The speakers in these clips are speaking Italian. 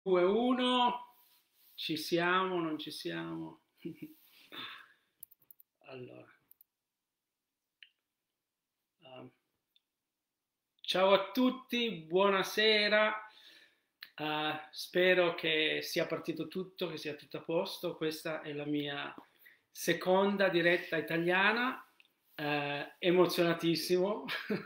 2, 1, ci siamo, non ci siamo. Allora, um, ciao a tutti, buonasera. Spero che sia partito tutto, che sia tutto a posto. Questa è la mia seconda diretta italiana. Emozionatissimo.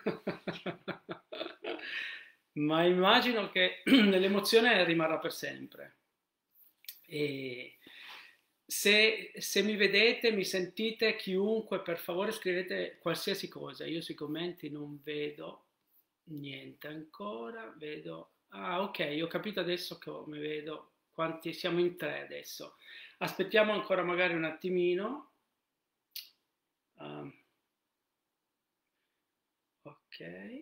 Ma immagino che l'emozione rimarrà per sempre. E se mi vedete, mi sentite, chiunque, per favore scrivete qualsiasi cosa. Io sui commenti non vedo niente ancora. Vedo. Ah, ok, ho capito adesso come vedo. Quanti siamo in tre adesso. Aspettiamo ancora magari un attimino. Um, ok.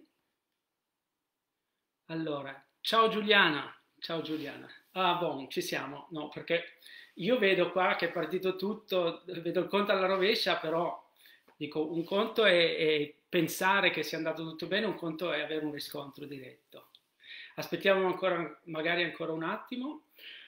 Allora, ciao Giuliana, ciao Giuliana. Ah, buon, ci siamo. No, perché io vedo qua che è partito tutto, vedo il conto alla rovescia, però dico, un conto è pensare che sia andato tutto bene, un conto è avere un riscontro diretto. Aspettiamo ancora, magari ancora un attimo.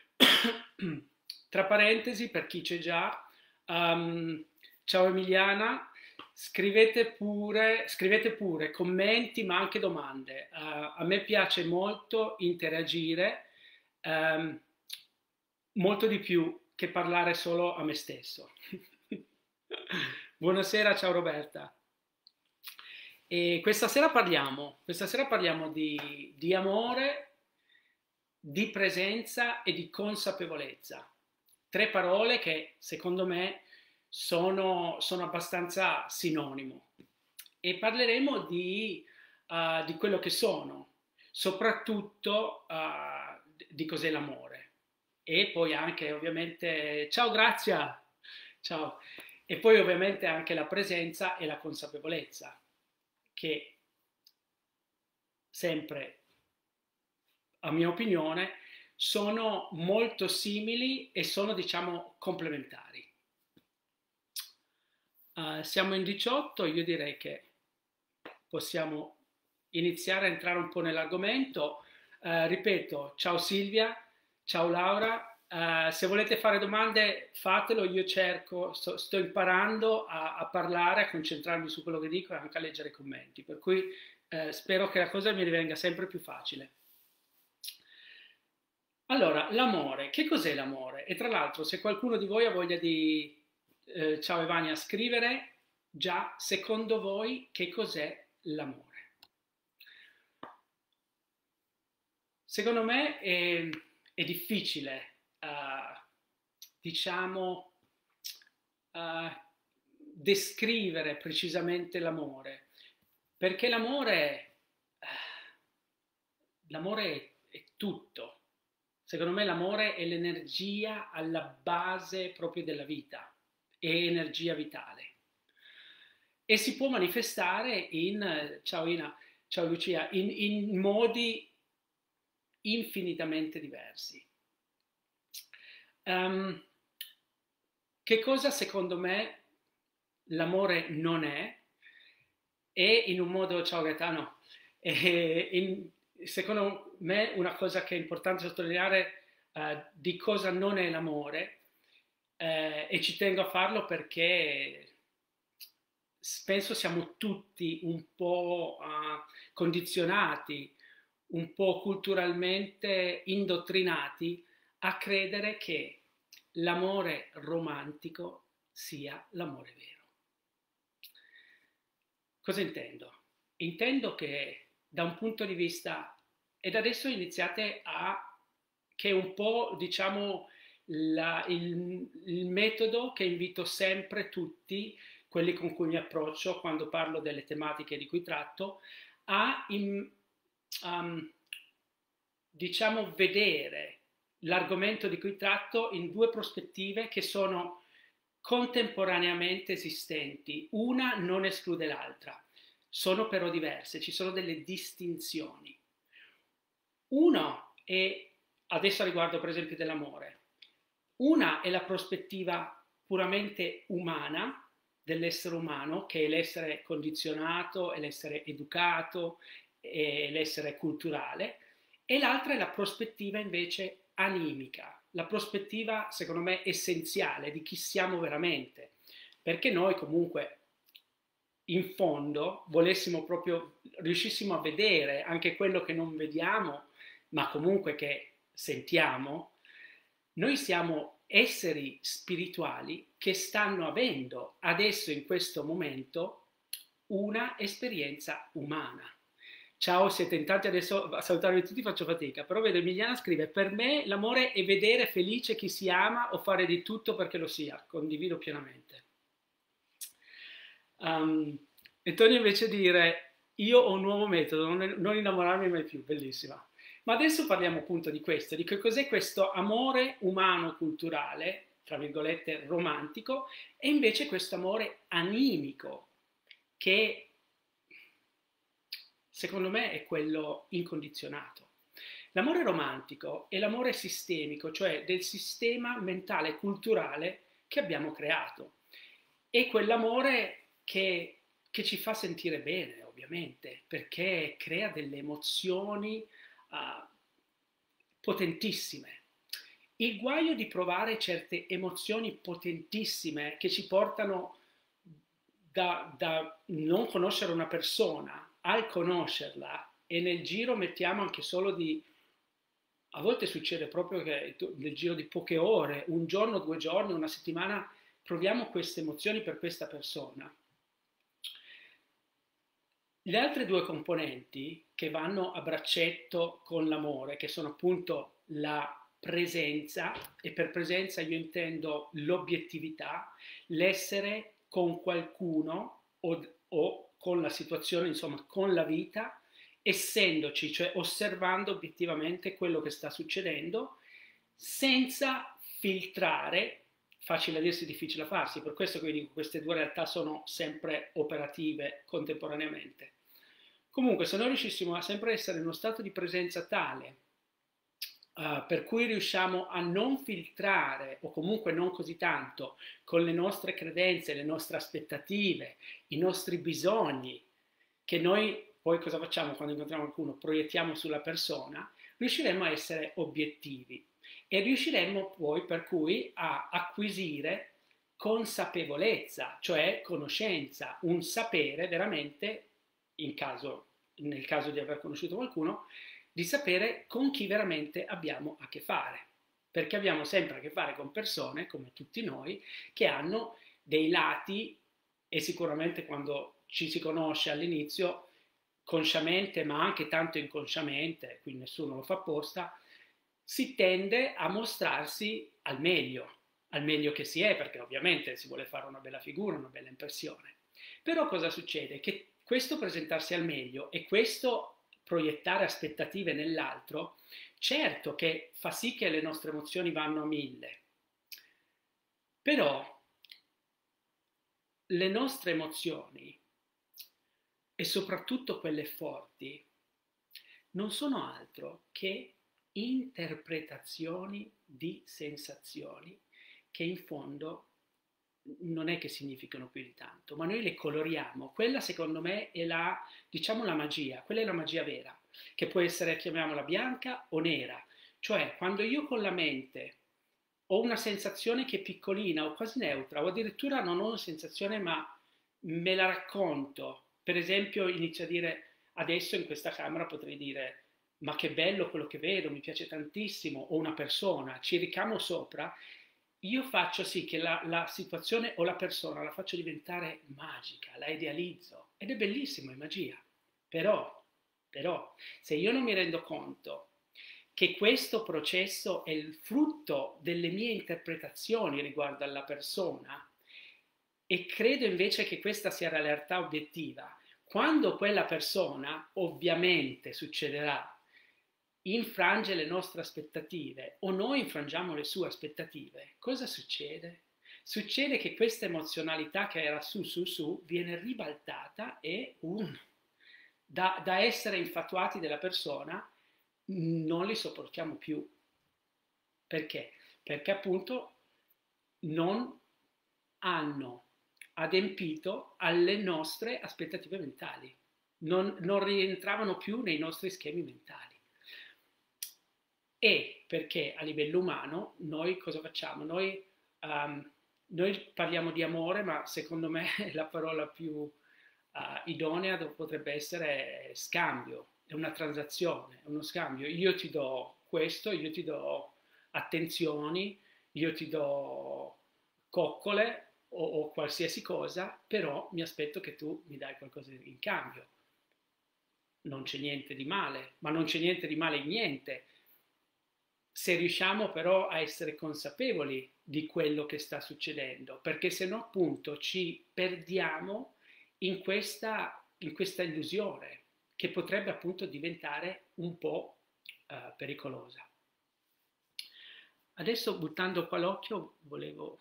Tra parentesi, per chi c'è già, ciao Emiliana, scrivete pure commenti ma anche domande. A me piace molto interagire, ehm, molto di più che parlare solo a me stesso. Buonasera, ciao Roberta. E questa sera parliamo di amore, di presenza e di consapevolezza. Tre parole che secondo me sono abbastanza sinonimo. E parleremo di quello che sono, soprattutto di cos'è l'amore. E poi anche ovviamente, ciao Grazia, ciao. E poi ovviamente anche la presenza e la consapevolezza, che sempre, a mia opinione, sono molto simili e sono, diciamo, complementari. Siamo in 18, io direi che possiamo iniziare a entrare un po' nell'argomento. Ripeto, ciao Silvia, ciao Laura. Se volete fare domande fatelo, io cerco, sto imparando a parlare, a concentrarmi su quello che dico e anche a leggere i commenti, per cui spero che la cosa mi divenga sempre più facile. Allora, l'amore, che cos'è l'amore? E tra l'altro, se qualcuno di voi ha voglia di, ciao Evania, scrivere già, secondo voi, che cos'è l'amore? Secondo me è difficile, diciamo, eh, descrivere precisamente l'amore, perché l'amore è tutto. Secondo me l'amore è l'energia alla base proprio della vita, è energia vitale. E si può manifestare ciao Ina, ciao Lucia, in modi infinitamente diversi. Um, che cosa secondo me l'amore non è? E in un modo, ciao Gaetano, secondo me una cosa che è importante sottolineare di cosa non è l'amore, e ci tengo a farlo perché penso siamo tutti un po' condizionati, un po' culturalmente indottrinati a credere che l'amore romantico sia l'amore vero. Cosa intendo? Intendo che da un punto di vista, ed adesso iniziate che è un po', diciamo, il metodo che invito sempre tutti, quelli con cui mi approccio quando parlo delle tematiche di cui tratto, a diciamo, vedere l'argomento di cui tratto in due prospettive che sono contemporaneamente esistenti. Una non esclude l'altra, sono però diverse, ci sono delle distinzioni. Uno è, adesso a riguardo per esempio dell'amore, una è la prospettiva puramente umana dell'essere umano, che è l'essere condizionato, è l'essere educato, è l'essere culturale, e l'altra è la prospettiva invece animica, la prospettiva secondo me essenziale di chi siamo veramente, perché noi comunque in fondo volessimo proprio, riuscissimo a vedere anche quello che non vediamo, ma comunque che sentiamo, noi siamo esseri spirituali che stanno avendo adesso in questo momento una esperienza umana. Ciao, siete in tanti adesso a salutarvi tutti faccio fatica, però vedo Emiliana scrive: per me l'amore è vedere felice chi si ama o fare di tutto perché lo sia, condivido pienamente. Antonio invece dire: io ho un nuovo metodo, non innamorarmi mai più, bellissima. Ma adesso parliamo appunto di questo, di che cos'è questo amore umano culturale, tra virgolette romantico, e invece questo amore animico, che secondo me è quello incondizionato. L'amore romantico è l'amore sistemico, cioè del sistema mentale e culturale che abbiamo creato. È quell'amore che ci fa sentire bene, ovviamente, perché crea delle emozioni potentissime. Il guaio di provare certe emozioni potentissime che ci portano da non conoscere una persona al conoscerla, e nel giro mettiamo anche solo di, a volte succede proprio che nel giro di poche ore, un giorno, 2 giorni, una settimana, proviamo queste emozioni per questa persona. Le altre 2 componenti che vanno a braccetto con l'amore, che sono appunto la presenza, e per presenza io intendo l'obiettività, l'essere con qualcuno o con la situazione, insomma con la vita, essendoci, cioè osservando obiettivamente quello che sta succedendo, senza filtrare. Facile a dirsi, difficile a farsi, per questo che vi dico, queste 2 realtà sono sempre operative contemporaneamente. Comunque, se noi riuscissimo a sempre essere in uno stato di presenza tale per cui riusciamo a non filtrare, o comunque non così tanto, con le nostre credenze, le nostre aspettative, i nostri bisogni, che noi poi cosa facciamo quando incontriamo qualcuno? Proiettiamo sulla persona, riusciremo a essere obiettivi e riusciremo poi per cui a acquisire consapevolezza, cioè conoscenza, un sapere veramente, nel caso di aver conosciuto qualcuno, di sapere con chi veramente abbiamo a che fare, perché abbiamo sempre a che fare con persone, come tutti noi, che hanno dei lati, e sicuramente quando ci si conosce all'inizio, consciamente ma anche tanto inconsciamente, quindi nessuno lo fa apposta, si tende a mostrarsi al meglio che si è, perché ovviamente si vuole fare una bella figura, una bella impressione. Però cosa succede? Che questo presentarsi al meglio e questo proiettare aspettative nell'altro, certo che fa sì che le nostre emozioni vanno a 1000, però le nostre emozioni, e soprattutto quelle forti, non sono altro che interpretazioni di sensazioni che in fondo non è che significano più di tanto, ma noi le coloriamo. Quella secondo me è diciamo la magia, quella è la magia vera, che può essere, chiamiamola bianca o nera. Cioè, quando io con la mente ho una sensazione che è piccolina o quasi neutra, o addirittura non ho una sensazione ma me la racconto, per esempio inizio a dire, adesso in questa camera potrei dire, ma che bello quello che vedo, mi piace tantissimo, o una persona, ci ricamo sopra, io faccio sì che la situazione o la persona la faccio diventare magica, la idealizzo, ed è bellissimo, è magia. Però, se io non mi rendo conto che questo processo è il frutto delle mie interpretazioni riguardo alla persona, e credo invece che questa sia la realtà obiettiva, quando quella persona, ovviamente succederà, infrange le nostre aspettative o noi infrangiamo le sue aspettative, cosa succede? Succede che questa emozionalità che era su viene ribaltata e da essere infatuati della persona non li sopportiamo più. Perché? Perché appunto non hanno adempito alle nostre aspettative mentali, non rientravano più nei nostri schemi mentali. E perché a livello umano noi cosa facciamo? Noi parliamo di amore, ma secondo me la parola più idonea potrebbe essere scambio, è una transazione, è uno scambio. Io ti do questo, io ti do attenzioni, io ti do coccole o qualsiasi cosa, però mi aspetto che tu mi dai qualcosa in cambio. Non c'è niente di male, ma non c'è niente di male in niente. Se riusciamo però a essere consapevoli di quello che sta succedendo, perché se no appunto ci perdiamo in questa illusione che potrebbe appunto diventare un po' pericolosa. Adesso buttando qua l'occhio volevo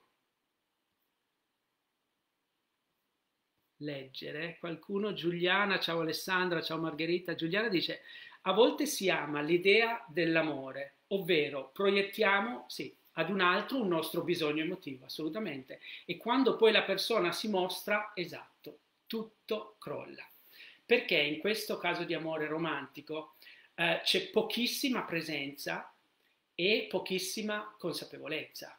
leggere qualcuno. Giuliana, ciao Alessandra, ciao Margherita. Giuliana dice: a volte si ama l'idea dell'amore, ovvero proiettiamo, sì, ad un altro un nostro bisogno emotivo, assolutamente. E quando poi la persona si mostra, esatto, tutto crolla. Perché in questo caso di amore romantico c'è pochissima presenza e pochissima consapevolezza.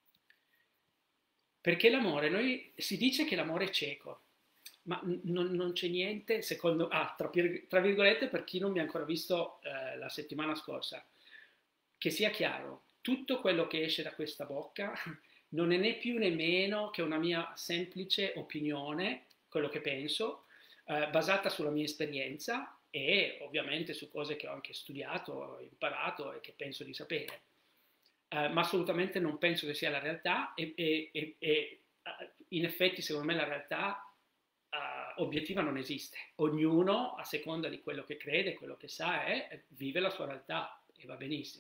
Perché l'amore, si dice che l'amore è cieco, ma non c'è niente, secondo, tra virgolette, per chi non mi ha ancora visto la settimana scorsa, che sia chiaro, tutto quello che esce da questa bocca non è né più né meno che una mia semplice opinione, quello che penso, basata sulla mia esperienza e ovviamente su cose che ho anche studiato, imparato e che penso di sapere. Ma assolutamente non penso che sia la realtà e in effetti secondo me la realtà obiettiva non esiste. Ognuno a seconda di quello che crede, quello che sa vive la sua realtà e va benissimo.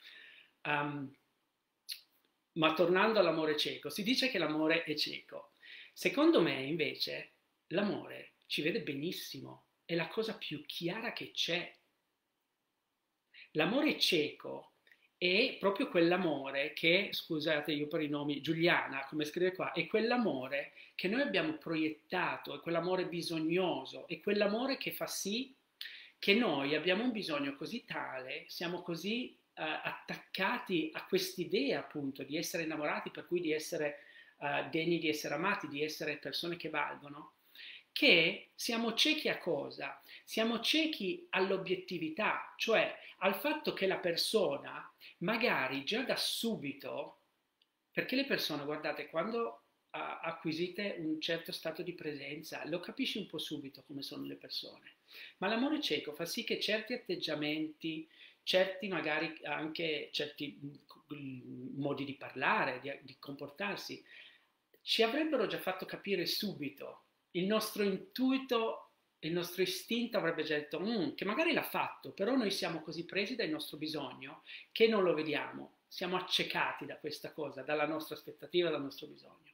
Ma tornando all'amore cieco, si dice che l'amore è cieco. Secondo me invece l'amore ci vede benissimo, è la cosa più chiara che c'è. L'amore cieco è proprio quell'amore che, scusate io per i nomi, Giuliana, come scrive qua, è quell'amore che noi abbiamo proiettato, è quell'amore bisognoso, è quell'amore che fa sì che noi abbiamo un bisogno così tale, siamo così attaccati a quest'idea appunto di essere innamorati, per cui di essere degni di essere amati, di essere persone che valgono, che siamo ciechi a cosa? Siamo ciechi all'obiettività, cioè al fatto che la persona magari già da subito, perché le persone, guardate, quando acquisite un certo stato di presenza, lo capisci un po' subito come sono le persone, ma l'amore cieco fa sì che certi atteggiamenti, certi magari anche certi modi di parlare, di comportarsi, ci avrebbero già fatto capire subito. Il nostro intuito, il nostro istinto avrebbe già detto che magari l'ha fatto, però noi siamo così presi dal nostro bisogno che non lo vediamo, siamo accecati da questa cosa, dalla nostra aspettativa, dal nostro bisogno.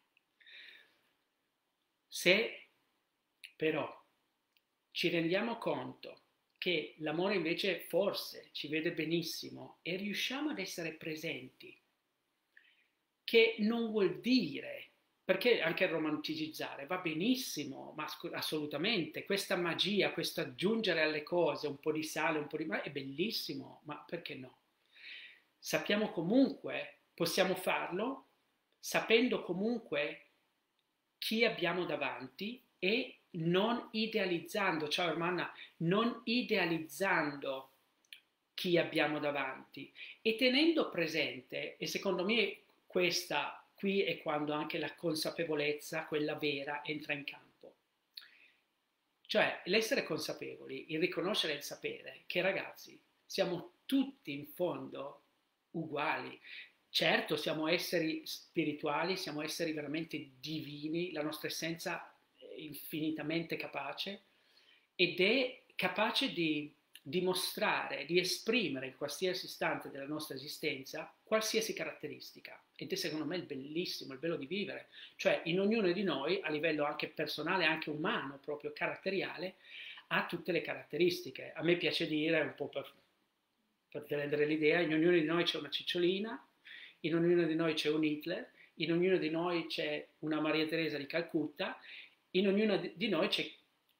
Se però ci rendiamo conto che l'amore invece forse ci vede benissimo e riusciamo ad essere presenti, che non vuol dire, perché anche il romanticizzare va benissimo, ma assolutamente, questa magia, questo aggiungere alle cose un po' di sale, un po' di mare, è bellissimo, ma perché no? Sappiamo comunque, possiamo farlo, sapendo comunque chi abbiamo davanti e non idealizzando, ciao Ermanna, non idealizzando chi abbiamo davanti e tenendo presente, e secondo me questa qui è quando anche la consapevolezza, quella vera, entra in campo. Cioè l'essere consapevoli, il riconoscere e il sapere che ragazzi siamo tutti in fondo uguali. Certo, siamo esseri spirituali, siamo esseri veramente divini, la nostra essenza è infinitamente capace ed è capace di dimostrare, di esprimere in qualsiasi istante della nostra esistenza qualsiasi caratteristica. Ed è secondo me il bellissimo, il bello di vivere. Cioè in ognuno di noi, a livello anche personale, anche umano, proprio caratteriale, ha tutte le caratteristiche. A me piace dire, un po' per rendere l'idea, in ognuno di noi c'è una cicciolina, in ognuno di noi c'è un Hitler, in ognuno di noi c'è una Maria Teresa di Calcutta, in ognuno di noi c'è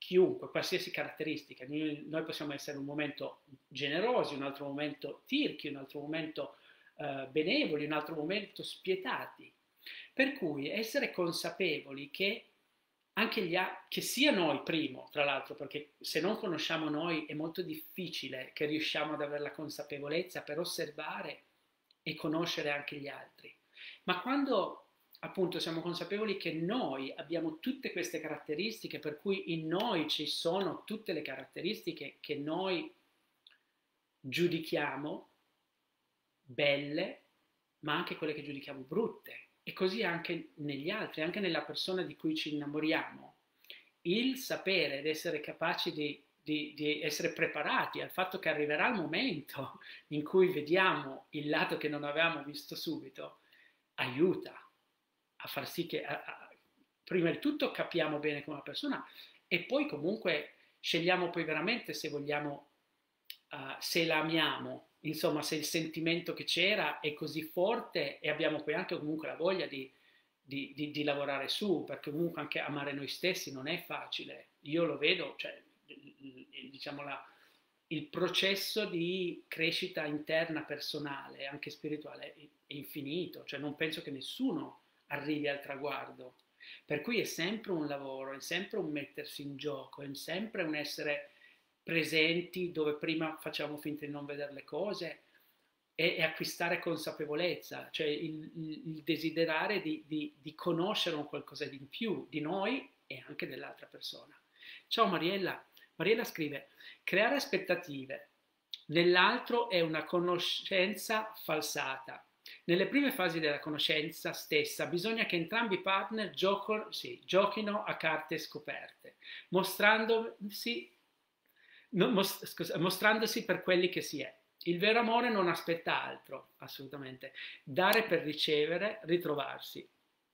chiunque, qualsiasi caratteristica. Noi possiamo essere in un momento generosi, un altro momento tirchi, un altro momento benevoli, un altro momento spietati. Per cui essere consapevoli che anche che sia noi primo, tra l'altro, perché se non conosciamo noi è molto difficile che riusciamo ad avere la consapevolezza per osservare e conoscere anche gli altri. Ma quando appunto siamo consapevoli che noi abbiamo tutte queste caratteristiche, per cui in noi ci sono tutte le caratteristiche che noi giudichiamo belle, ma anche quelle che giudichiamo brutte, e così anche negli altri, anche nella persona di cui ci innamoriamo. Il sapere ed essere capaci di essere preparati al fatto che arriverà il momento in cui vediamo il lato che non avevamo visto subito, aiuta a far sì che prima di tutto capiamo bene come una persona e poi comunque scegliamo poi veramente se vogliamo, se la amiamo, insomma se il sentimento che c'era è così forte e abbiamo poi anche comunque la voglia di lavorare su, perché comunque anche amare noi stessi non è facile. Io lo vedo, cioè, diciamo il processo di crescita interna personale, anche spirituale, è infinito, cioè non penso che nessuno arrivi al traguardo. Per cui è sempre un lavoro, è sempre un mettersi in gioco, è sempre un essere presenti dove prima facciamo finta di non vedere le cose e acquistare consapevolezza, cioè il desiderare di conoscere un qualcosa di in più di noi e anche dell'altra persona. Ciao Mariella. Mariella scrive: creare aspettative nell'altro è una conoscenza falsata. Nelle prime fasi della conoscenza stessa bisogna che entrambi i partner giochino a carte scoperte, mostrandosi per quelli che si è. Il vero amore non aspetta altro, assolutamente. Dare per ricevere, ritrovarsi.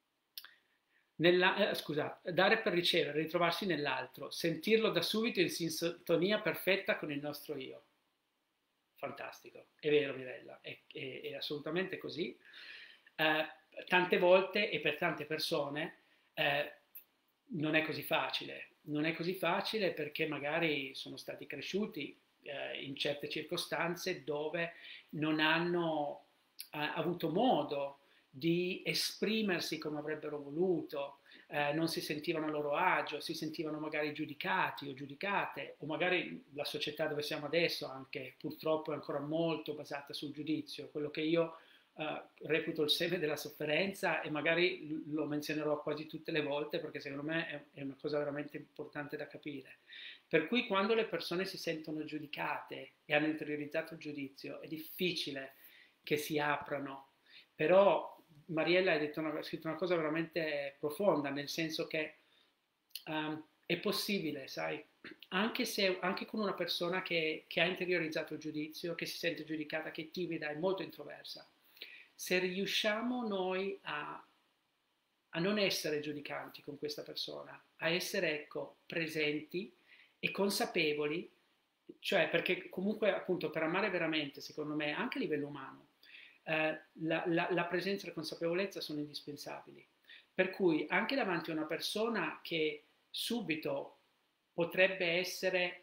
Dare per ricevere, ritrovarsi nell'altro, sentirlo da subito in sintonia perfetta con il nostro io. Fantastico, è vero Mirella, è assolutamente così. Tante volte e per tante persone non è così facile perché magari sono stati cresciuti in certe circostanze dove non hanno avuto modo di esprimersi come avrebbero voluto, non si sentivano a loro agio, si sentivano magari giudicati o giudicate, o magari la società dove siamo adesso anche purtroppo è ancora molto basata sul giudizio, quello che io reputo il seme della sofferenza e magari lo menzionerò quasi tutte le volte perché secondo me è una cosa veramente importante da capire. Per cui quando le persone si sentono giudicate e hanno interiorizzato il giudizio è difficile che si aprano, però Mariella ha scritto una cosa veramente profonda, nel senso che è possibile, sai, anche con una persona che ha interiorizzato il giudizio, che si sente giudicata, che è timida, è molto introversa, se riusciamo noi a non essere giudicanti con questa persona, a essere, ecco, presenti e consapevoli, cioè perché comunque appunto per amare veramente, secondo me, anche a livello umano, la presenza e la consapevolezza sono indispensabili. Per cui anche davanti a una persona che subito potrebbe essere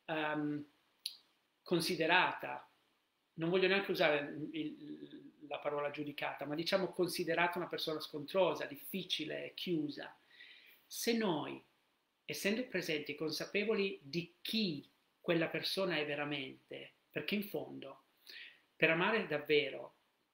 considerata, non voglio neanche usare la parola giudicata, ma diciamo considerata una persona scontrosa, difficile, chiusa, se noi, essendo presenti e consapevoli di chi quella persona è veramente, perché in fondo, per amare davvero,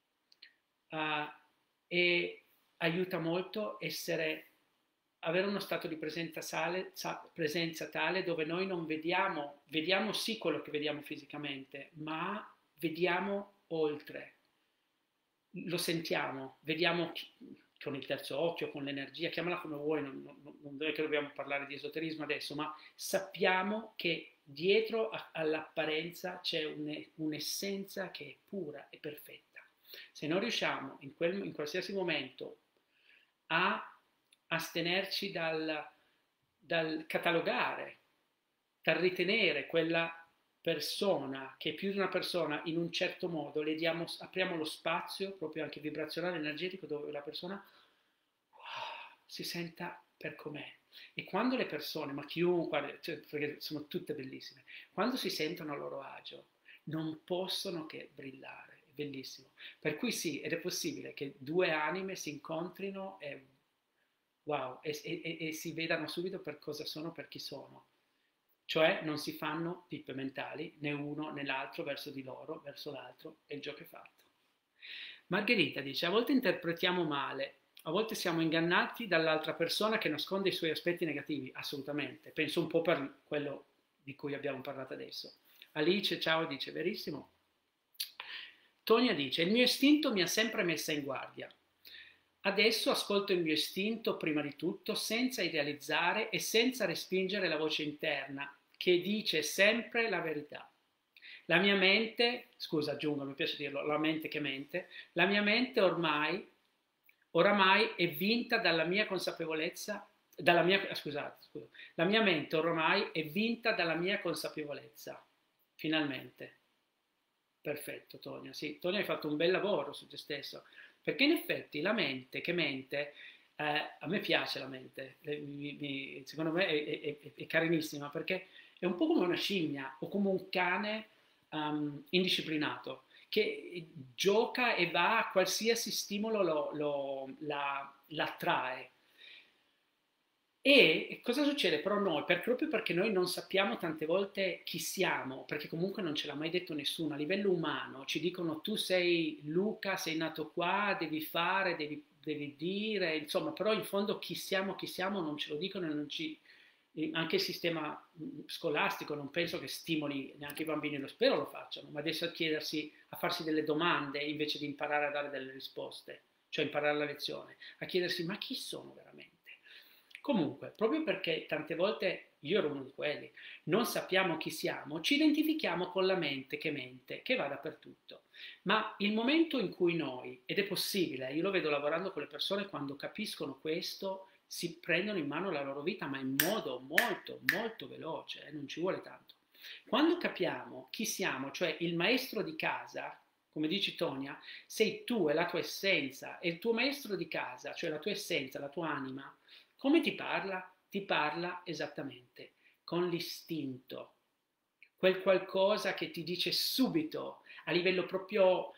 e aiuta molto avere uno stato di presenza tale dove noi non vediamo sì quello che vediamo fisicamente, ma vediamo oltre, lo sentiamo, vediamo con il terzo occhio, con l'energia, chiamala come vuoi, non è che dobbiamo parlare di esoterismo adesso, ma sappiamo che dietro all'apparenza c'è un'essenza che è pura e perfetta. Se non riusciamo in qualsiasi momento a astenerci dal catalogare, dal ritenere quella persona che è più di una persona in un certo modo, apriamo lo spazio proprio anche vibrazionale, energetico, dove la persona si senta per com'è. E quando le persone, ma chiunque, cioè, perché sono tutte bellissime, quando si sentono a loro agio, non possono che brillare, è bellissimo. Per cui sì, ed è possibile che due anime si incontrino e wow, e si vedano subito per cosa sono, per chi sono. Cioè non si fanno pippe mentali, né uno né l'altro verso di loro, verso l'altro, e il gioco è fatto. Margherita dice, a volte interpretiamo male, a volte siamo ingannati dall'altra persona che nasconde i suoi aspetti negativi, assolutamente. Penso un po' per quello di cui abbiamo parlato adesso. Alice, ciao, dice, verissimo. Tonia dice, il mio istinto mi ha sempre messa in guardia. Adesso ascolto il mio istinto prima di tutto, senza idealizzare e senza respingere la voce interna, che dice sempre la verità. La mia mente, scusa aggiungo, mi piace dirlo, la mente che mente, la mia mente oramai è vinta dalla mia consapevolezza, la mia mente oramai è vinta dalla mia consapevolezza, finalmente. Perfetto, Tonia, sì, Tonia hai fatto un bel lavoro su te stesso, perché in effetti la mente che mente, a me piace la mente, secondo me è carinissima, perché è un po' come una scimmia o come un cane indisciplinato che gioca e va a qualsiasi stimolo l'attrae. E cosa succede però noi? Proprio perché noi non sappiamo tante volte chi siamo, perché comunque non ce l'ha mai detto nessuno, a livello umano ci dicono tu sei Luca, sei nato qua, devi fare, devi dire, insomma, però in fondo chi siamo non ce lo dicono e non ci, anche il sistema scolastico non penso che stimoli neanche i bambini, lo spero lo facciano, ma adesso a farsi delle domande invece di imparare a dare delle risposte, cioè imparare la lezione, a chiedersi ma chi sono veramente? Comunque, proprio perché tante volte io ero uno di quelli, non sappiamo chi siamo, ci identifichiamo con la mente, che va dappertutto. Ma il momento in cui noi, ed è possibile, io lo vedo lavorando con le persone, quando capiscono questo, si prendono in mano la loro vita, ma in modo molto, molto veloce, non ci vuole tanto. Quando capiamo chi siamo, cioè il maestro di casa, come dici Tonia, sei tu e la tua essenza, e il tuo maestro di casa, cioè la tua essenza, la tua anima, come ti parla? Ti parla esattamente con l'istinto, quel qualcosa che ti dice subito, a livello proprio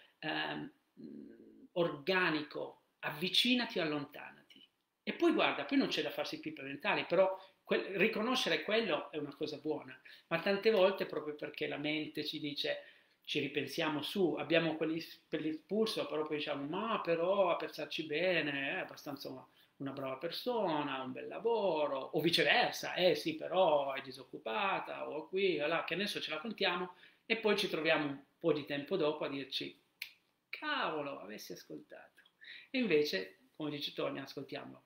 organico, avvicinati o allontanati. E poi guarda, poi non c'è da farsi pippe mentali, però riconoscere quello è una cosa buona, ma tante volte proprio perché la mente ci dice, ci ripensiamo su, abbiamo quell'impulso, però poi diciamo, ma però a pensarci bene, è abbastanza una brava persona, un bel lavoro, o viceversa, sì, però è disoccupata, o qui, o là, che adesso ce la contiamo, e poi ci troviamo un po' di tempo dopo a dirci, cavolo, avessi ascoltato. E invece, come dice Tonia, ascoltiamolo.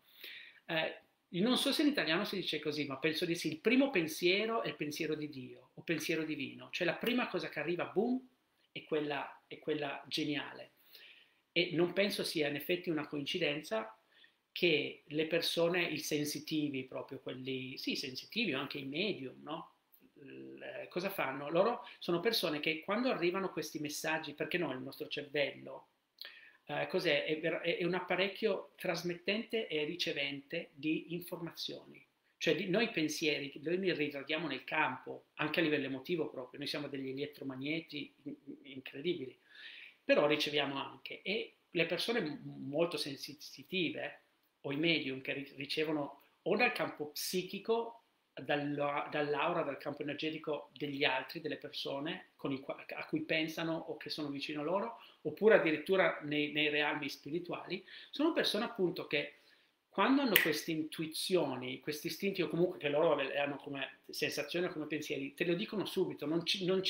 Non so se in italiano si dice così, ma penso di sì, il primo pensiero è il pensiero di Dio, o pensiero divino, cioè la prima cosa che arriva, boom, è quella geniale. E non penso sia in effetti una coincidenza che le persone, i sensitivi, proprio quelli, sì, sensitivi o anche i medium, no? Cosa fanno? Loro sono persone che quando arrivano questi messaggi, perché no, il nostro cervello, cos'è? È un apparecchio trasmettente e ricevente di informazioni. Cioè noi pensieri, noi li ritradiamo nel campo, anche a livello emotivo proprio, noi siamo degli elettromagneti incredibili, però riceviamo anche, e le persone molto sensitive, o i medium che ricevono o dal campo psichico, dall'aura, dal campo energetico degli altri, delle persone a cui pensano o che sono vicino a loro, oppure addirittura nei realmi spirituali, sono persone appunto che quando hanno queste intuizioni, questi istinti o comunque che loro hanno come sensazioni o come pensieri, te lo dicono subito, non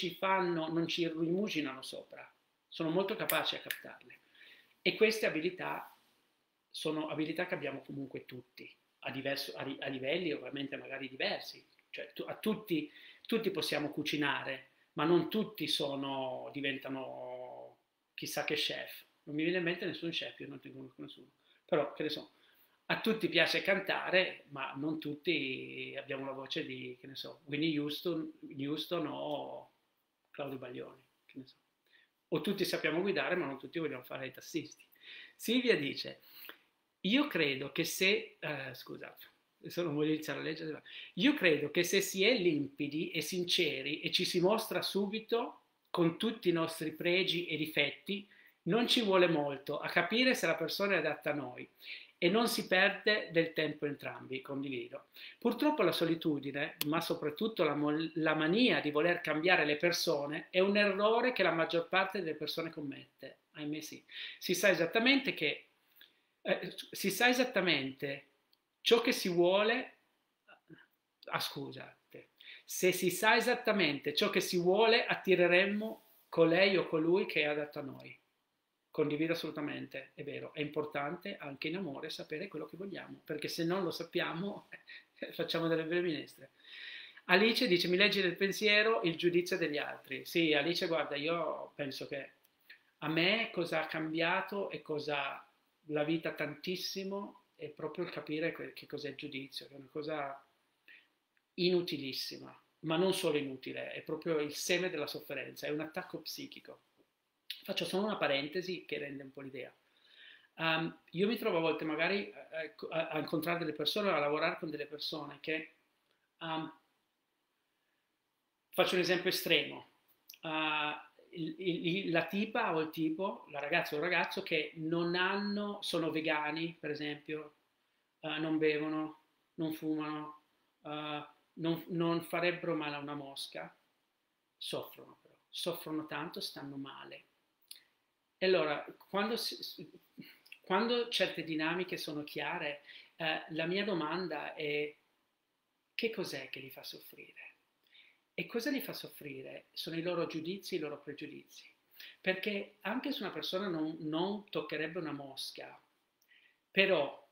ci rimuginano sopra, sono molto capaci a captarle. E queste abilità sono abilità che abbiamo comunque tutti, a livelli ovviamente magari diversi, cioè tutti possiamo cucinare, ma non tutti diventano chissà che chef. Non mi viene in mente nessun chef, io non ne conosco nessuno, però che ne so, a tutti piace cantare, ma non tutti abbiamo la voce di, che ne so, Whitney Houston o Claudio Baglioni, che ne so. O tutti sappiamo guidare, ma non tutti vogliamo fare i tassisti. Silvia dice, io credo che se, scusate, adesso non voglio iniziare a leggere, io credo che se si è limpidi e sinceri e ci si mostra subito con tutti i nostri pregi e difetti, non ci vuole molto a capire se la persona è adatta a noi e non si perde del tempo entrambi, condivido. Purtroppo la solitudine, ma soprattutto la mania di voler cambiare le persone, è un errore che la maggior parte delle persone commette. Ahimè sì. Si sa esattamente che si sa esattamente ciò che si vuole. Scusate. Se si sa esattamente ciò che si vuole, attireremmo colei o colui che è adatto a noi. Condivido assolutamente, è vero, è importante anche in amore sapere quello che vogliamo, perché se non lo sappiamo facciamo delle belle minestre. Alice dice, mi leggi nel pensiero il giudizio degli altri. Sì, Alice, guarda, io penso che a me cosa ha cambiato e cosa la vita tantissimo è proprio il capire che cos'è il giudizio, che è una cosa inutilissima, ma non solo inutile, è proprio il seme della sofferenza, è un attacco psichico. Faccio solo una parentesi che rende un po' l'idea. Io mi trovo a volte magari a incontrare delle persone, a lavorare con delle persone che, faccio un esempio estremo, la tipa o il tipo, la ragazza o il ragazzo che non hanno, sono vegani per esempio, non bevono, non fumano, non farebbero male a una mosca, soffrono però, soffrono tanto, stanno male. E allora, quando certe dinamiche sono chiare, la mia domanda è che cos'è che li fa soffrire? E cosa li fa soffrire? Sono i loro giudizi, i loro pregiudizi. Perché anche se una persona non toccherebbe una mosca, però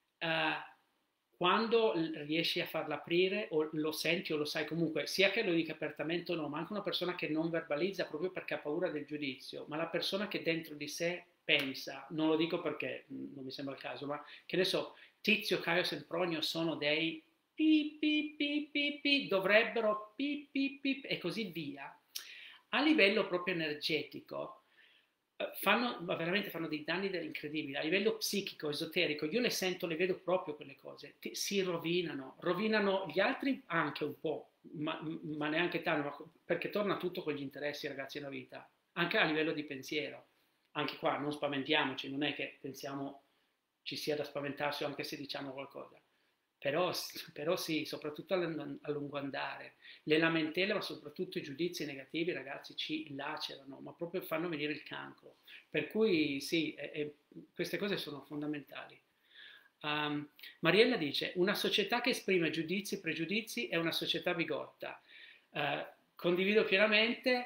quando riesci a farla aprire o lo senti o lo sai comunque, sia che lo dica apertamente o no, ma anche una persona che non verbalizza proprio perché ha paura del giudizio, ma la persona che dentro di sé pensa, non lo dico perché non mi sembra il caso, ma che ne so, Tizio, Caio, Sempronio sono dei pi pi pi pi pi, dovrebbero pi pi pi e così via, a livello proprio energetico veramente fanno dei danni incredibili a livello psichico, esoterico. Io le sento, le vedo proprio quelle cose. Si rovinano gli altri anche un po', ma neanche tanto, perché torna tutto con gli interessi, ragazzi, nella vita, anche a livello di pensiero. Anche qua non spaventiamoci, non è che pensiamo ci sia da spaventarsi anche se diciamo qualcosa. Però sì, soprattutto a lungo andare. Le lamentele, ma soprattutto i giudizi negativi, ragazzi, ci lacerano, ma proprio fanno venire il cancro. Per cui sì, queste cose sono fondamentali. Mariella dice, una società che esprime giudizi e pregiudizi è una società bigotta. Condivido pienamente.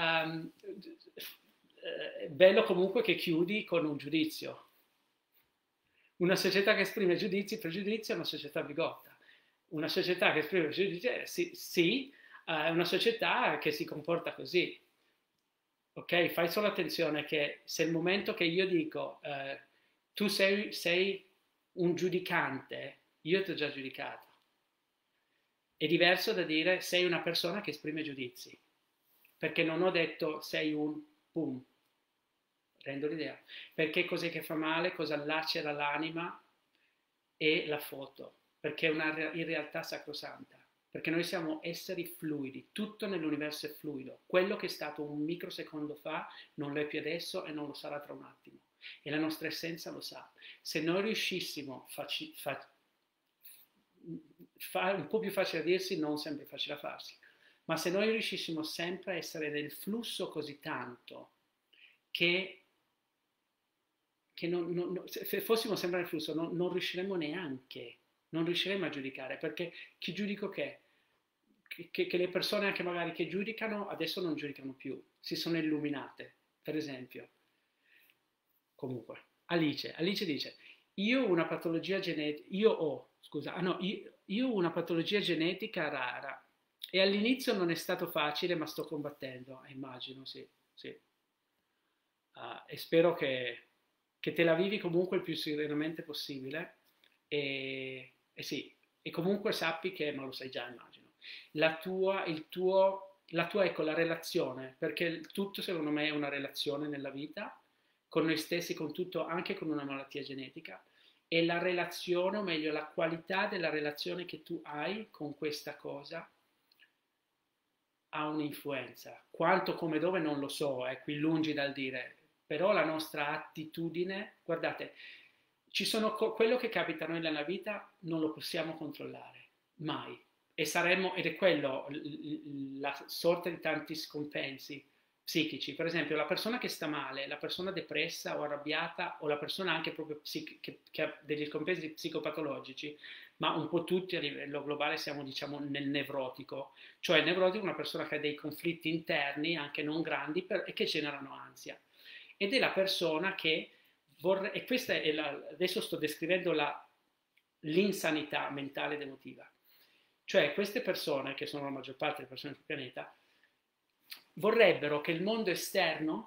Bello comunque che chiudi con un giudizio. Una società che esprime giudizi e pregiudizi è una società bigotta. Una società che esprime giudizi, sì, è una società che si comporta così. Ok? Fai solo attenzione che se il momento che io dico tu sei un giudicante, io ti ho già giudicato. È diverso da dire sei una persona che esprime giudizi. Perché non ho detto sei un pum. Rendo l'idea. Perché cos'è che fa male, cosa lacera l'anima e la foto, perché è una in realtà sacrosanta, perché noi siamo esseri fluidi, tutto nell'universo è fluido, quello che è stato un microsecondo fa non lo è più adesso e non lo sarà tra un attimo, e la nostra essenza lo sa. Se noi riuscissimo, un po' più facile a dirsi, non sempre facile a farsi, ma se noi riuscissimo sempre a essere nel flusso così tanto che se fossimo sempre nel flusso non riusciremmo neanche, non riusciremmo a giudicare, perché chi giudico che le persone anche magari che giudicano adesso non giudicano più, si sono illuminate, per esempio. Comunque, Alice dice, io ho una patologia genetica, io ho una patologia genetica rara e all'inizio non è stato facile, ma sto combattendo, immagino, sì. E spero che te la vivi comunque il più serenamente possibile sì, e comunque sappi che, ma lo sai già immagino, la tua ecco, la relazione, perché tutto secondo me è una relazione nella vita, con noi stessi, con tutto, anche con una malattia genetica, è la relazione, o meglio la qualità della relazione che tu hai con questa cosa ha un'influenza. Quanto, come, dove non lo so, è qui lungi dal dire, però la nostra attitudine, guardate, quello che capita a noi nella vita non lo possiamo controllare, mai. Ed è quello la sorte di tanti scompensi psichici. Per esempio, la persona che sta male, la persona depressa o arrabbiata, o la persona anche proprio che ha degli scompensi psicopatologici, ma un po' tutti a livello globale siamo, diciamo, nel nevrotico. Cioè il nevrotico è una persona che ha dei conflitti interni, anche non grandi, e che generano ansia. Ed è la persona che vorrei, e questa è adesso sto descrivendo l'insanità mentale ed emotiva. Cioè queste persone, che sono la maggior parte delle persone sul pianeta, vorrebbero che il mondo esterno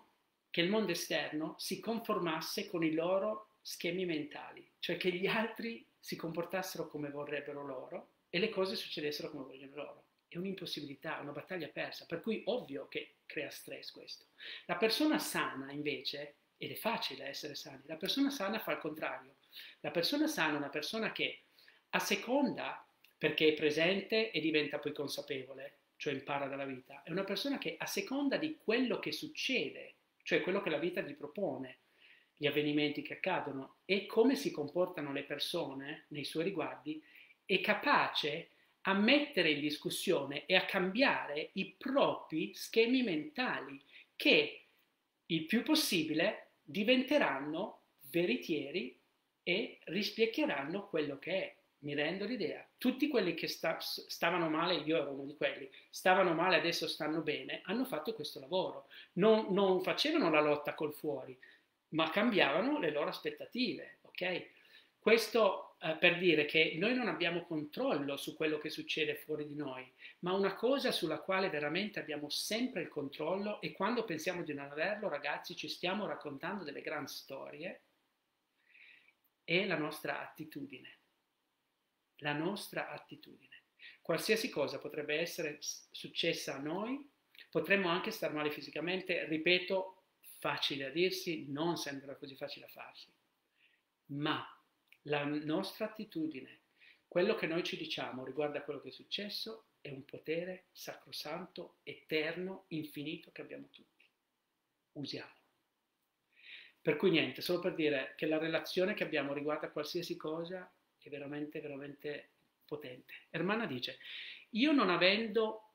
si conformasse con i loro schemi mentali, cioè che gli altri si comportassero come vorrebbero loro e le cose succedessero come vogliono loro. È un'impossibilità, una battaglia persa, per cui ovvio che crea stress questo. La persona sana invece, ed è facile essere sani, la persona sana fa il contrario. La persona sana è una persona che a seconda, perché è presente e diventa poi consapevole, cioè impara dalla vita, è una persona che a seconda di quello che succede, cioè quello che la vita gli propone, gli avvenimenti che accadono e come si comportano le persone nei suoi riguardi, è capace a mettere in discussione e a cambiare i propri schemi mentali che il più possibile diventeranno veritieri e rispecchieranno quello che è. Mi rendo l'idea. Tutti quelli che stavano male, io ero uno di quelli, stavano male, adesso stanno bene, hanno fatto questo lavoro. Non facevano la lotta col fuori, ma cambiavano le loro aspettative, ok? Questo per dire che noi non abbiamo controllo su quello che succede fuori di noi, ma una cosa sulla quale veramente abbiamo sempre il controllo, e quando pensiamo di non averlo, ragazzi, ci stiamo raccontando delle grandi storie, è la nostra attitudine. La nostra attitudine. Qualsiasi cosa potrebbe essere successa a noi, potremmo anche star male fisicamente, ripeto, facile a dirsi, non sembra così facile a farsi, ma la nostra attitudine, quello che noi ci diciamo riguardo a quello che è successo, è un potere sacrosanto, eterno, infinito che abbiamo tutti. Usiamolo. Per cui niente, solo per dire che la relazione che abbiamo riguardo a qualsiasi cosa è veramente, veramente potente. Ermanna dice, io non avendo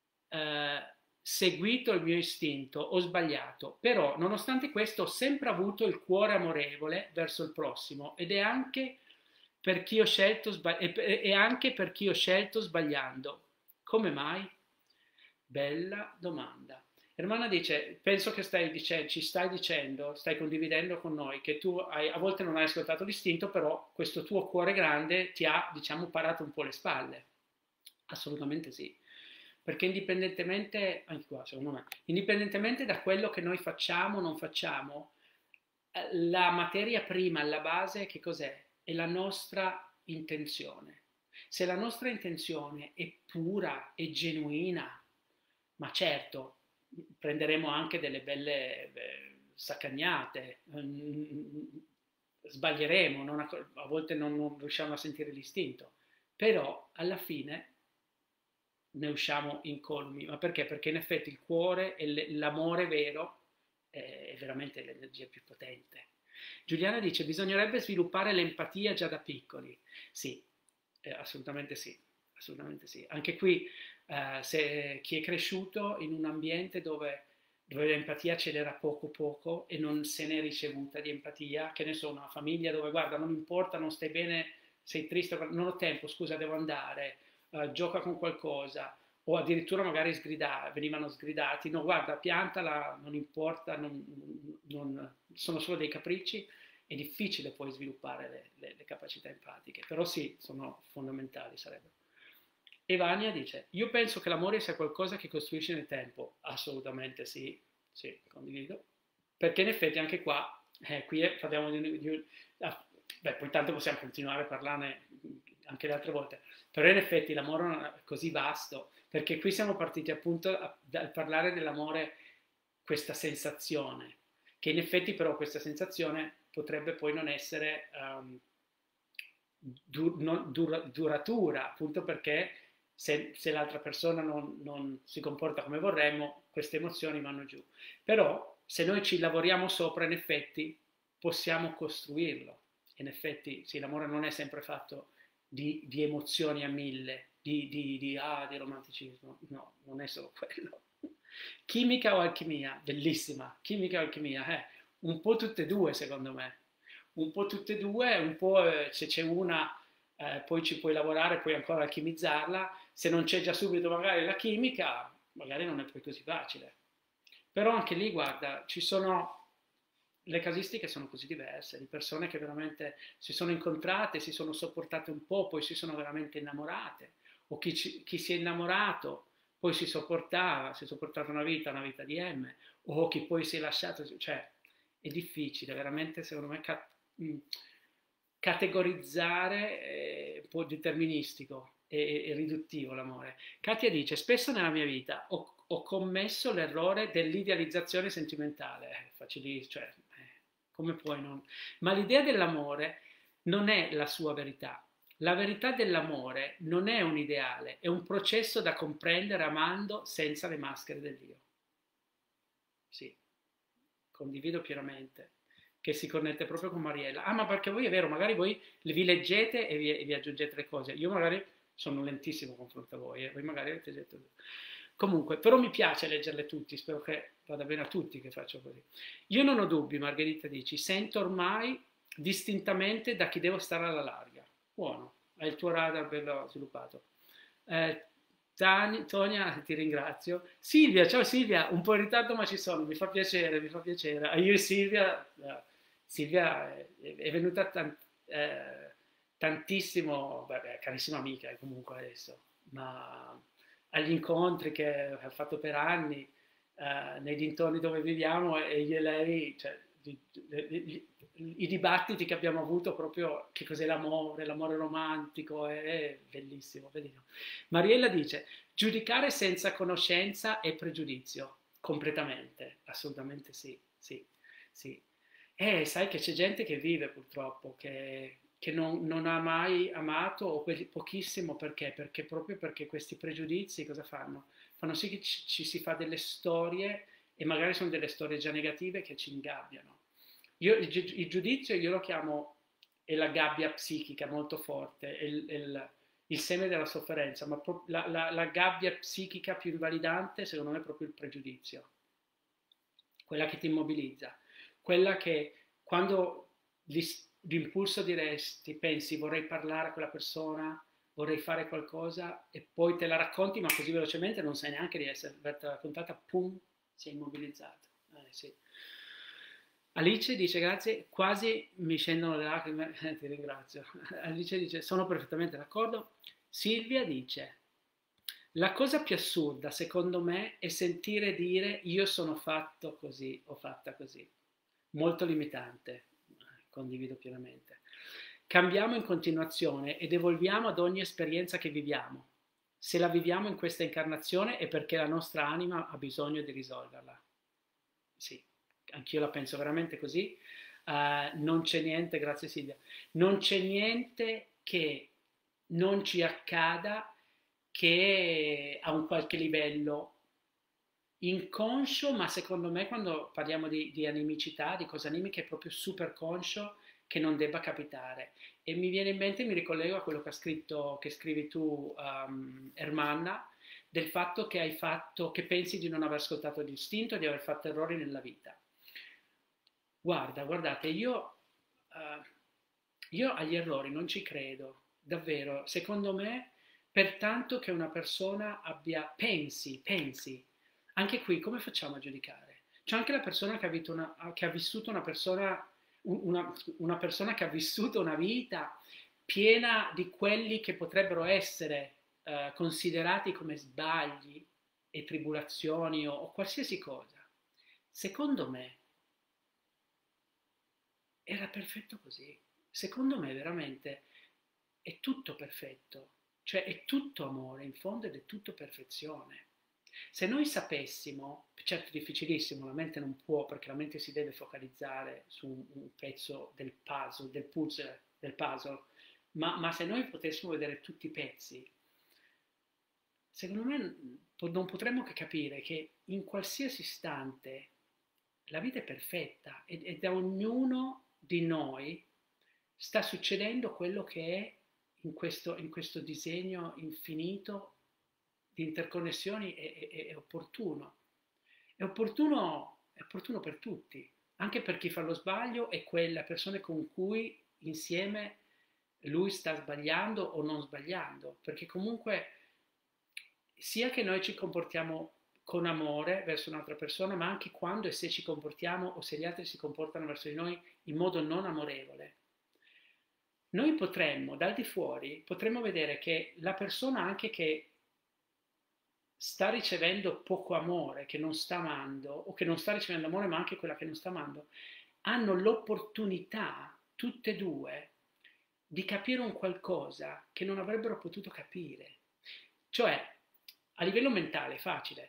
seguito il mio istinto ho sbagliato, però nonostante questo ho sempre avuto il cuore amorevole verso il prossimo ed è anche per chi ho scelto, e anche per chi ho scelto sbagliando. Come mai? Bella domanda. Ermanna dice, penso che ci stai dicendo, stai condividendo con noi che tu a volte non hai ascoltato l'istinto, però questo tuo cuore grande ti ha, diciamo, parato un po' le spalle. Assolutamente sì. Perché indipendentemente, anche qua secondo me, indipendentemente da quello che noi facciamo o non facciamo, la materia prima, alla base, che cos'è? È la nostra intenzione. Se la nostra intenzione è pura e genuina, ma certo, prenderemo anche delle belle saccagnate, sbaglieremo, a volte non riusciamo a sentire l'istinto, però alla fine ne usciamo incolumi. Ma perché? Perché in effetti il cuore e l'amore vero è veramente l'energia più potente. Giuliana dice, bisognerebbe sviluppare l'empatia già da piccoli. Sì, assolutamente sì, assolutamente sì. Anche qui, se chi è cresciuto in un ambiente dove l'empatia c'era poco poco e non se n'è ricevuta di empatia, che ne so, una famiglia dove guarda, non importa, non stai bene, sei triste, non ho tempo, scusa, devo andare, gioca con qualcosa, o addirittura magari venivano sgridati, no guarda, piantala, non importa, sono solo dei capricci, è difficile poi sviluppare le capacità empatiche, però sì, sono fondamentali, sarebbero. Evania dice, io penso che l'amore sia qualcosa che costruisce nel tempo. Assolutamente sì, sì, condivido. Perché in effetti anche qua, qui parliamo poi tanto possiamo continuare a parlarne anche le altre volte, però in effetti l'amore è così vasto, perché qui siamo partiti appunto dal parlare dell'amore, questa sensazione, che in effetti però questa sensazione potrebbe poi non essere duratura, appunto perché se l'altra persona non si comporta come vorremmo, queste emozioni vanno giù. Però se noi ci lavoriamo sopra, in effetti possiamo costruirlo. In effetti, sì, l'amore non è sempre fatto di emozioni a mille, di romanticismo. No, non è solo quello. Chimica o alchimia? Bellissima. Chimica o alchimia? Un po' tutte e due, secondo me. Un po' tutte e due, un po' se c'è una, poi ci puoi lavorare, puoi ancora alchimizzarla. Se non c'è già subito magari la chimica, magari non è poi così facile. Però anche lì, guarda, ci sono le casistiche sono così diverse, di persone che veramente si sono incontrate, si sono sopportate un po', poi si sono veramente innamorate, o chi si è innamorato poi si è sopportata una vita di M, o chi poi si è lasciato, cioè è difficile, veramente secondo me categorizzare è un po' deterministico e riduttivo l'amore. Katia dice, spesso nella mia vita ho commesso l'errore dell'idealizzazione sentimentale, facilissimo, cioè, come puoi non... Ma l'idea dell'amore non è la sua verità. La verità dell'amore non è un ideale, è un processo da comprendere amando senza le maschere dell'io. Sì, condivido pienamente, che si connette proprio con Mariella. Ah, ma perché voi è vero, magari voi vi leggete e vi aggiungete le cose. Io magari sono lentissimo confronto a voi, voi magari avete detto... Comunque, però mi piace leggerle tutti, spero che vada bene a tutti che faccio così. Io non ho dubbi, Margherita dici, sento ormai distintamente da chi devo stare alla larga. Buono, hai il tuo radar bello sviluppato. Tonia, ti ringrazio. Silvia, ciao Silvia, un po' in ritardo ma ci sono, mi fa piacere, mi fa piacere. Io e Silvia, Silvia è venuta tantissimo, beh, carissima amica comunque adesso, ma agli incontri che ha fatto per anni nei dintorni dove viviamo e io e lei, cioè, i dibattiti che abbiamo avuto proprio che cos'è l'amore, l'amore romantico, è bellissimo, bellissimo. Mariella dice, giudicare senza conoscenza è pregiudizio, completamente, assolutamente sì, sì, sì. Sai che c'è gente che vive purtroppo, che non ha mai amato o pochissimo perché? Perché proprio perché questi pregiudizi cosa fanno? Fanno sì che ci si fa delle storie e magari sono delle storie già negative che ci ingabbiano. Il giudizio io lo chiamo è la gabbia psichica molto forte, è il seme della sofferenza, ma la gabbia psichica più invalidante secondo me è proprio il pregiudizio, quella che ti immobilizza, quella che quando l'impulso diresti, pensi vorrei parlare a quella persona, vorrei fare qualcosa e poi te la racconti ma così velocemente non sai neanche di avertela raccontata, pum, si è immobilizzata. Sì. Alice dice grazie, quasi mi scendono le lacrime, ti ringrazio. Alice dice sono perfettamente d'accordo. Silvia dice la cosa più assurda secondo me è sentire dire io sono fatto così o fatta così. Molto limitante, condivido pienamente. Cambiamo in continuazione ed evolviamo ad ogni esperienza che viviamo. Se la viviamo in questa incarnazione è perché la nostra anima ha bisogno di risolverla. Sì, anch'io la penso veramente così. Non c'è niente, grazie Silvia, non c'è niente che non ci accada che a un qualche livello inconscio, ma secondo me quando parliamo di animicità, di cose animiche, è proprio super conscio che non debba capitare. E mi viene in mente, mi ricollego a quello che ha scritto, che scrivi tu, Ermanna, del fatto che hai fatto, che pensi di non aver ascoltato l'istinto e di aver fatto errori nella vita. Guardate, io agli errori non ci credo, davvero. Secondo me, pertanto che una persona pensi, anche qui come facciamo a giudicare? C'è anche la persona che ha vissuto una persona, una persona che ha vissuto una vita piena di quelli che potrebbero essere considerati come sbagli e tribolazioni o qualsiasi cosa. Secondo me era perfetto così. Secondo me veramente è tutto perfetto, cioè è tutto amore in fondo ed è tutto perfezione. Se noi sapessimo, certo è difficilissimo, la mente non può perché la mente si deve focalizzare su un pezzo del puzzle, del puzzle, del puzzle, ma se noi potessimo vedere tutti i pezzi, secondo me non potremmo che capire che in qualsiasi istante la vita è perfetta e da ognuno di noi sta succedendo quello che è in questo disegno infinito di interconnessioni è opportuno. È opportuno per tutti, anche per chi fa lo sbaglio e quelle persone con cui insieme lui sta sbagliando o non sbagliando, perché comunque sia che noi ci comportiamo con amore verso un'altra persona, ma anche quando e se ci comportiamo o se gli altri si comportano verso di noi in modo non amorevole. Noi potremmo, dal di fuori, potremmo vedere che la persona anche che sta ricevendo poco amore, che non sta amando, o che non sta ricevendo amore, ma anche quella che non sta amando, hanno l'opportunità, tutte e due, di capire un qualcosa che non avrebbero potuto capire. Cioè, a livello mentale, è facile.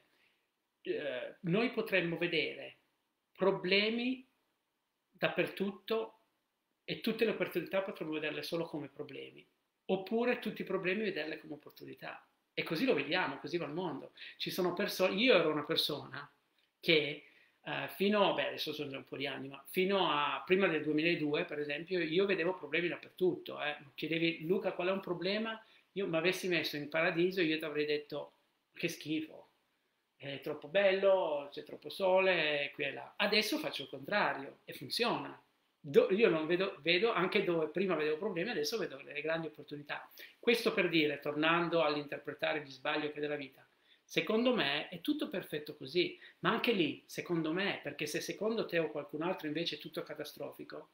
Noi potremmo vedere problemi dappertutto e tutte le opportunità potremmo vederle solo come problemi, oppure tutti i problemi vederle come opportunità. E così lo vediamo, così va il mondo. Ci sono persone, io ero una persona che adesso sono già un po' di anni, ma fino a prima del 2002, per esempio, io vedevo problemi dappertutto. Chiedevi, Luca, qual è un problema? Io mi avessi messo in paradiso, io ti avrei detto, che schifo, è troppo bello, c'è troppo sole, qui e là. Adesso faccio il contrario e funziona. Io non vedo anche dove prima vedevo problemi, adesso vedo le grandi opportunità. Questo per dire, tornando all'interpretare gli sbagli che della vita, secondo me è tutto perfetto così, ma anche lì, secondo me, perché se secondo te o qualcun altro invece è tutto catastrofico,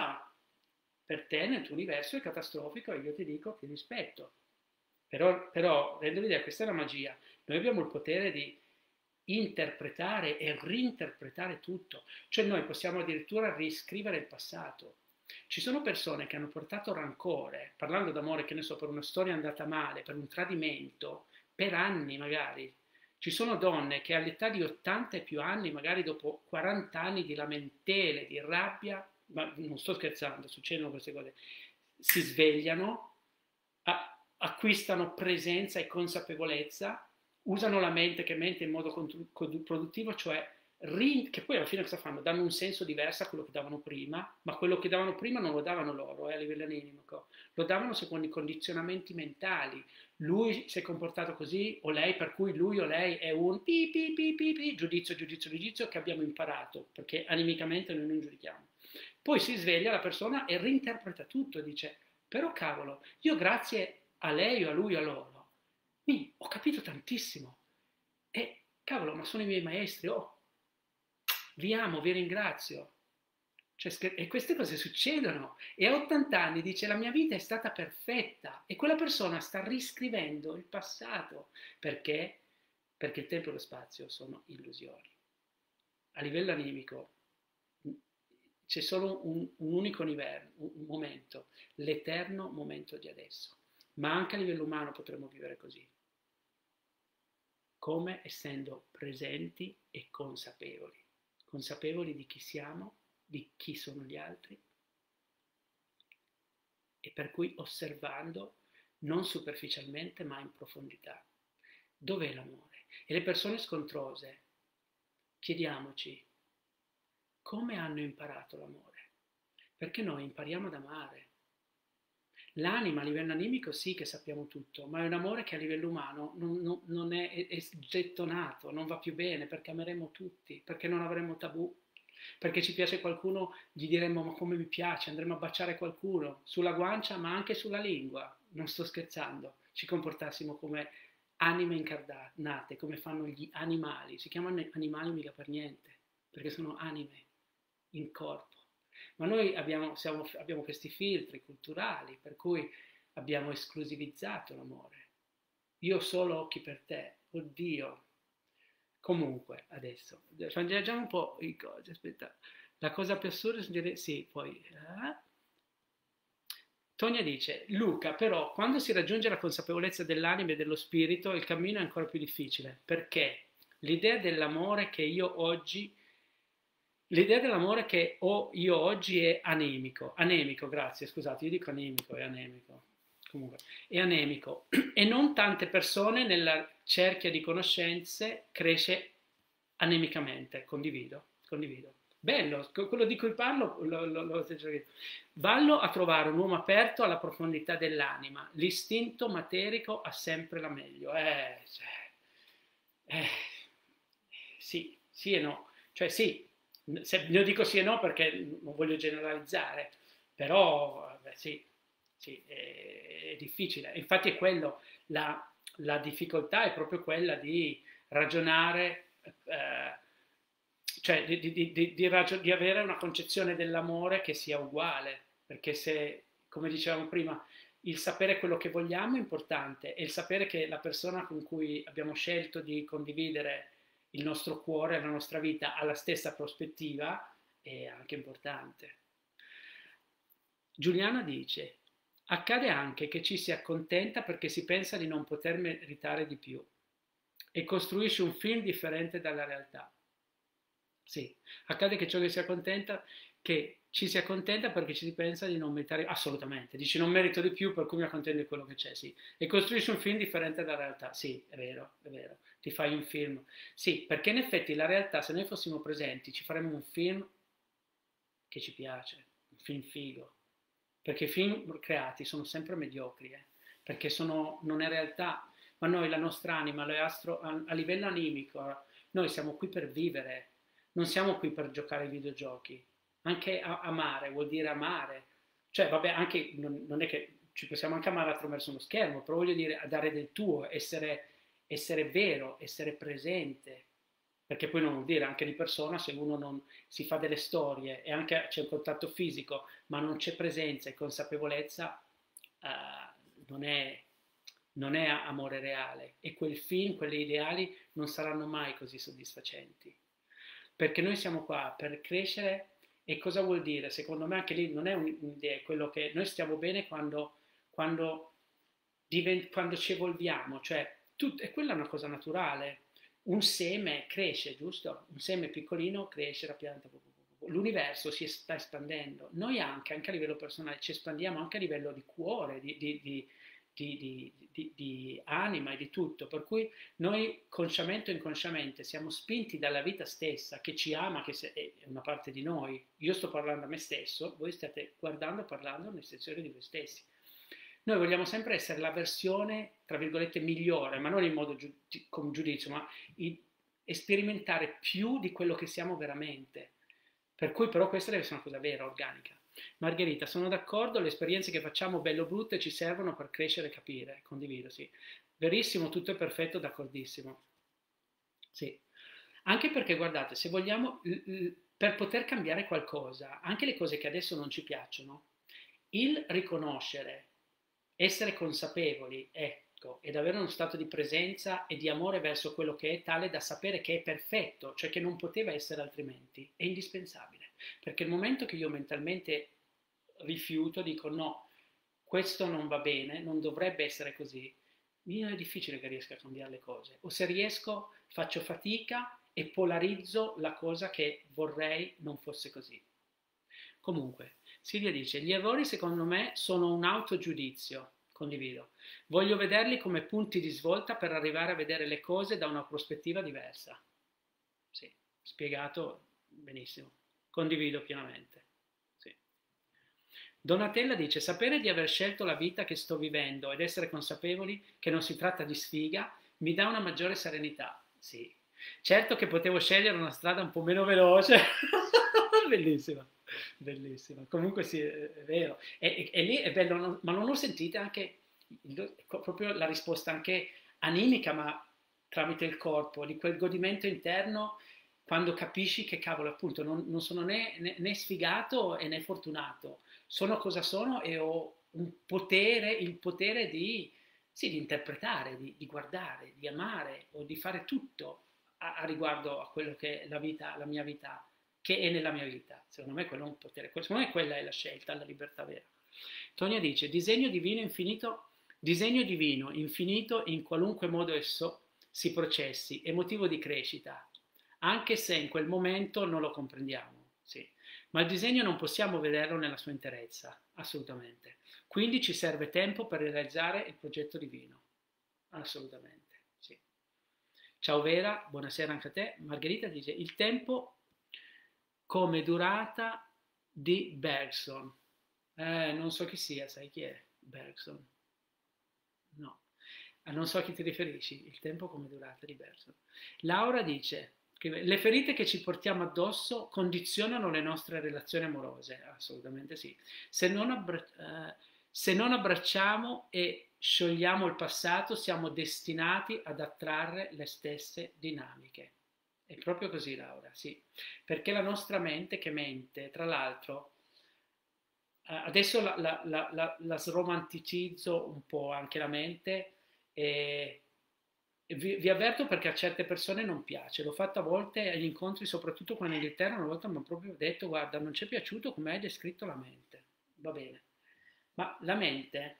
per te nel tuo universo è catastrofico e io ti dico ti rispetto. Però rendevi idea, questa è la magia. Noi abbiamo il potere di interpretare e reinterpretare tutto, cioè noi possiamo addirittura riscrivere il passato. Ci sono persone che hanno portato rancore, parlando d'amore, che ne so, per una storia andata male, per un tradimento, per anni magari. Ci sono donne che all'età di 80 e più anni, magari dopo 40 anni di lamentele, di rabbia, ma non sto scherzando, succedono queste cose, si svegliano, acquistano presenza e consapevolezza, usano la mente che mente in modo produttivo, cioè che poi alla fine cosa fanno? Danno un senso diverso a quello che davano prima, ma quello che davano prima non lo davano loro a livello animico, lo davano secondo i condizionamenti mentali. Lui si è comportato così, o lei, per cui lui o lei è un giudizio che abbiamo imparato, perché animicamente noi non giudichiamo. Poi si sveglia la persona e reinterpreta tutto e dice, però cavolo, io grazie a lei o a lui o a loro, ho capito tantissimo. E cavolo, ma sono i miei maestri, vi amo, vi ringrazio. Cioè, e queste cose succedono. E a 80 anni dice la mia vita è stata perfetta e quella persona sta riscrivendo il passato. Perché? Perché il tempo e lo spazio sono illusioni. A livello animico c'è solo un unico un momento, l'eterno momento di adesso. Ma anche a livello umano potremmo vivere così, come essendo presenti e consapevoli di chi siamo, di chi sono gli altri, e per cui osservando non superficialmente ma in profondità. Dov'è l'amore? E le persone scontrose, chiediamoci, come hanno imparato l'amore? Perché noi impariamo ad amare. L'anima a livello animico sì che sappiamo tutto, ma è un amore che a livello umano non è gettonato, non va più bene, perché ameremo tutti, perché non avremo tabù, perché ci piace qualcuno, gli diremmo ma come mi piace, andremo a baciare qualcuno sulla guancia ma anche sulla lingua, non sto scherzando, ci comportassimo come anime incarnate, come fanno gli animali, si chiamano animali mica per niente, perché sono anime in corpo. Ma noi abbiamo questi filtri culturali per cui abbiamo esclusivizzato l'amore. Io ho solo occhi per te, oddio. Comunque, adesso, leggiamo un po' i cose, aspetta. La cosa più assurda è dire, sì, poi... Tonia dice, Luca, però, quando si raggiunge la consapevolezza dell'anima e dello spirito, il cammino è ancora più difficile, perché l'idea dell'amore che io oggi L'idea dell'amore che ho io oggi è anemico, grazie, scusate, io dico anemico, è anemico, comunque, è anemico, e non tante persone nella cerchia di conoscenze cresce anemicamente, condivido. Bello, quello di cui parlo vallo a trovare un uomo aperto alla profondità dell'anima, l'istinto materico ha sempre la meglio, eh, sì, sì e no, cioè sì, io dico sì e no perché non voglio generalizzare, però sì, sì, è difficile. Infatti è quello, la difficoltà è proprio quella di ragionare, cioè di avere una concezione dell'amore che sia uguale, perché se, come dicevamo prima, il sapere quello che vogliamo è importante e il sapere che la persona con cui abbiamo scelto di condividere il nostro cuore, la nostra vita ha la stessa prospettiva è anche importante. Giuliana dice, accade anche che ci si accontenta perché si pensa di non poter meritare di più e costruisce un film differente dalla realtà. Sì, accade che ciò che ci si accontenta perché ci si pensa di non meritare, assolutamente, dici non merito di più per cui mi accontento di quello che c'è, sì, e costruisci un film differente dalla realtà, sì, è vero, ti fai un film, sì, perché in effetti la realtà, se noi fossimo presenti, ci faremmo un film che ci piace, un film figo, perché i film creati sono sempre mediocri, perché non è realtà, ma noi, la nostra anima, a livello animico, noi siamo qui per vivere, non siamo qui per giocare ai videogiochi. Anche amare vuol dire amare. Cioè, vabbè, anche non è che ci possiamo anche amare attraverso uno schermo, però voglio dire, dare del tuo, essere vero, essere presente. Perché poi non vuol dire anche di persona se uno non si fa delle storie e anche c'è un contatto fisico, ma non c'è presenza e consapevolezza, non è, non è amore reale. E quel film, quelle ideali non saranno mai così soddisfacenti. Perché noi siamo qua per crescere e cosa vuol dire? Secondo me anche lì non è un'idea, è quello che noi stiamo bene quando, quando ci evolviamo, cioè e quella è una cosa naturale. Un seme cresce, giusto? Un seme piccolino cresce la pianta. L'universo si sta espandendo. Noi anche a livello personale ci espandiamo anche a livello di cuore, di anima e di tutto. Per cui noi consciamente o inconsciamente siamo spinti dalla vita stessa che ci ama, che è una parte di noi. Io sto parlando a me stesso, voi state guardando e parlando un'estensione di voi stessi. Noi vogliamo sempre essere la versione, tra virgolette, migliore, ma non in modo con giudizio, ma sperimentare più di quello che siamo veramente. Per cui però questa deve essere una cosa vera, organica. Margherita, sono d'accordo, le esperienze che facciamo bello brutte ci servono per crescere e capire, condivido, sì. Verissimo, tutto è perfetto, d'accordissimo. Sì. Anche perché, guardate, se vogliamo, per poter cambiare qualcosa, anche le cose che adesso non ci piacciono, il riconoscere, essere consapevoli, ecco, ed avere uno stato di presenza e di amore verso quello che è tale da sapere che è perfetto, cioè che non poteva essere altrimenti, è indispensabile. Perché il momento che io mentalmente rifiuto, dico no, questo non va bene, non dovrebbe essere così, io è difficile che riesca a cambiare le cose. O se riesco, faccio fatica e polarizzo la cosa che vorrei non fosse così. Comunque, Silvia dice, gli errori secondo me sono un autogiudizio, condivido. Voglio vederli come punti di svolta per arrivare a vedere le cose da una prospettiva diversa. Sì, spiegato benissimo, condivido pienamente. Sì. Donatella dice, sapere di aver scelto la vita che sto vivendo ed essere consapevoli che non si tratta di sfiga mi dà una maggiore serenità. Sì, certo che potevo scegliere una strada un po' meno veloce, bellissima. Bellissima, comunque sì, è vero. E lì è bello, ma non lo sentite anche proprio la risposta anche animica, ma tramite il corpo, di quel godimento interno quando capisci che cavolo, appunto, non sono né sfigato né fortunato, sono cosa sono e ho un potere, il potere sì, di interpretare, di guardare, di amare o di fare tutto a riguardo a quello che è la mia vita che è nella mia vita. Secondo me quello è un potere, secondo me quella è la scelta, la libertà vera. Tonia dice, disegno divino infinito in qualunque modo esso si processi, è motivo di crescita, anche se in quel momento non lo comprendiamo. ma il disegno non possiamo vederlo nella sua interezza, assolutamente. Quindi ci serve tempo per realizzare il progetto divino, assolutamente, sì. Ciao Vera, buonasera anche a te. Margherita dice, il tempo come durata di Bergson. Non so chi sia, sai chi è Bergson? No. Non so a chi ti riferisci, il tempo come durata di Bergson. Laura dice che le ferite che ci portiamo addosso condizionano le nostre relazioni amorose, assolutamente sì. Se non abbracciamo e sciogliamo il passato, siamo destinati ad attrarre le stesse dinamiche. È proprio così, Laura, sì. Perché la nostra mente che mente, tra l'altro, adesso la sromanticizzo un po' anche la mente, e vi avverto perché a certe persone non piace. L'ho fatto a volte agli incontri, soprattutto qua in Inghilterra. Una volta mi hanno proprio detto: guarda, non ci è piaciuto come hai descritto la mente. Va bene, ma la mente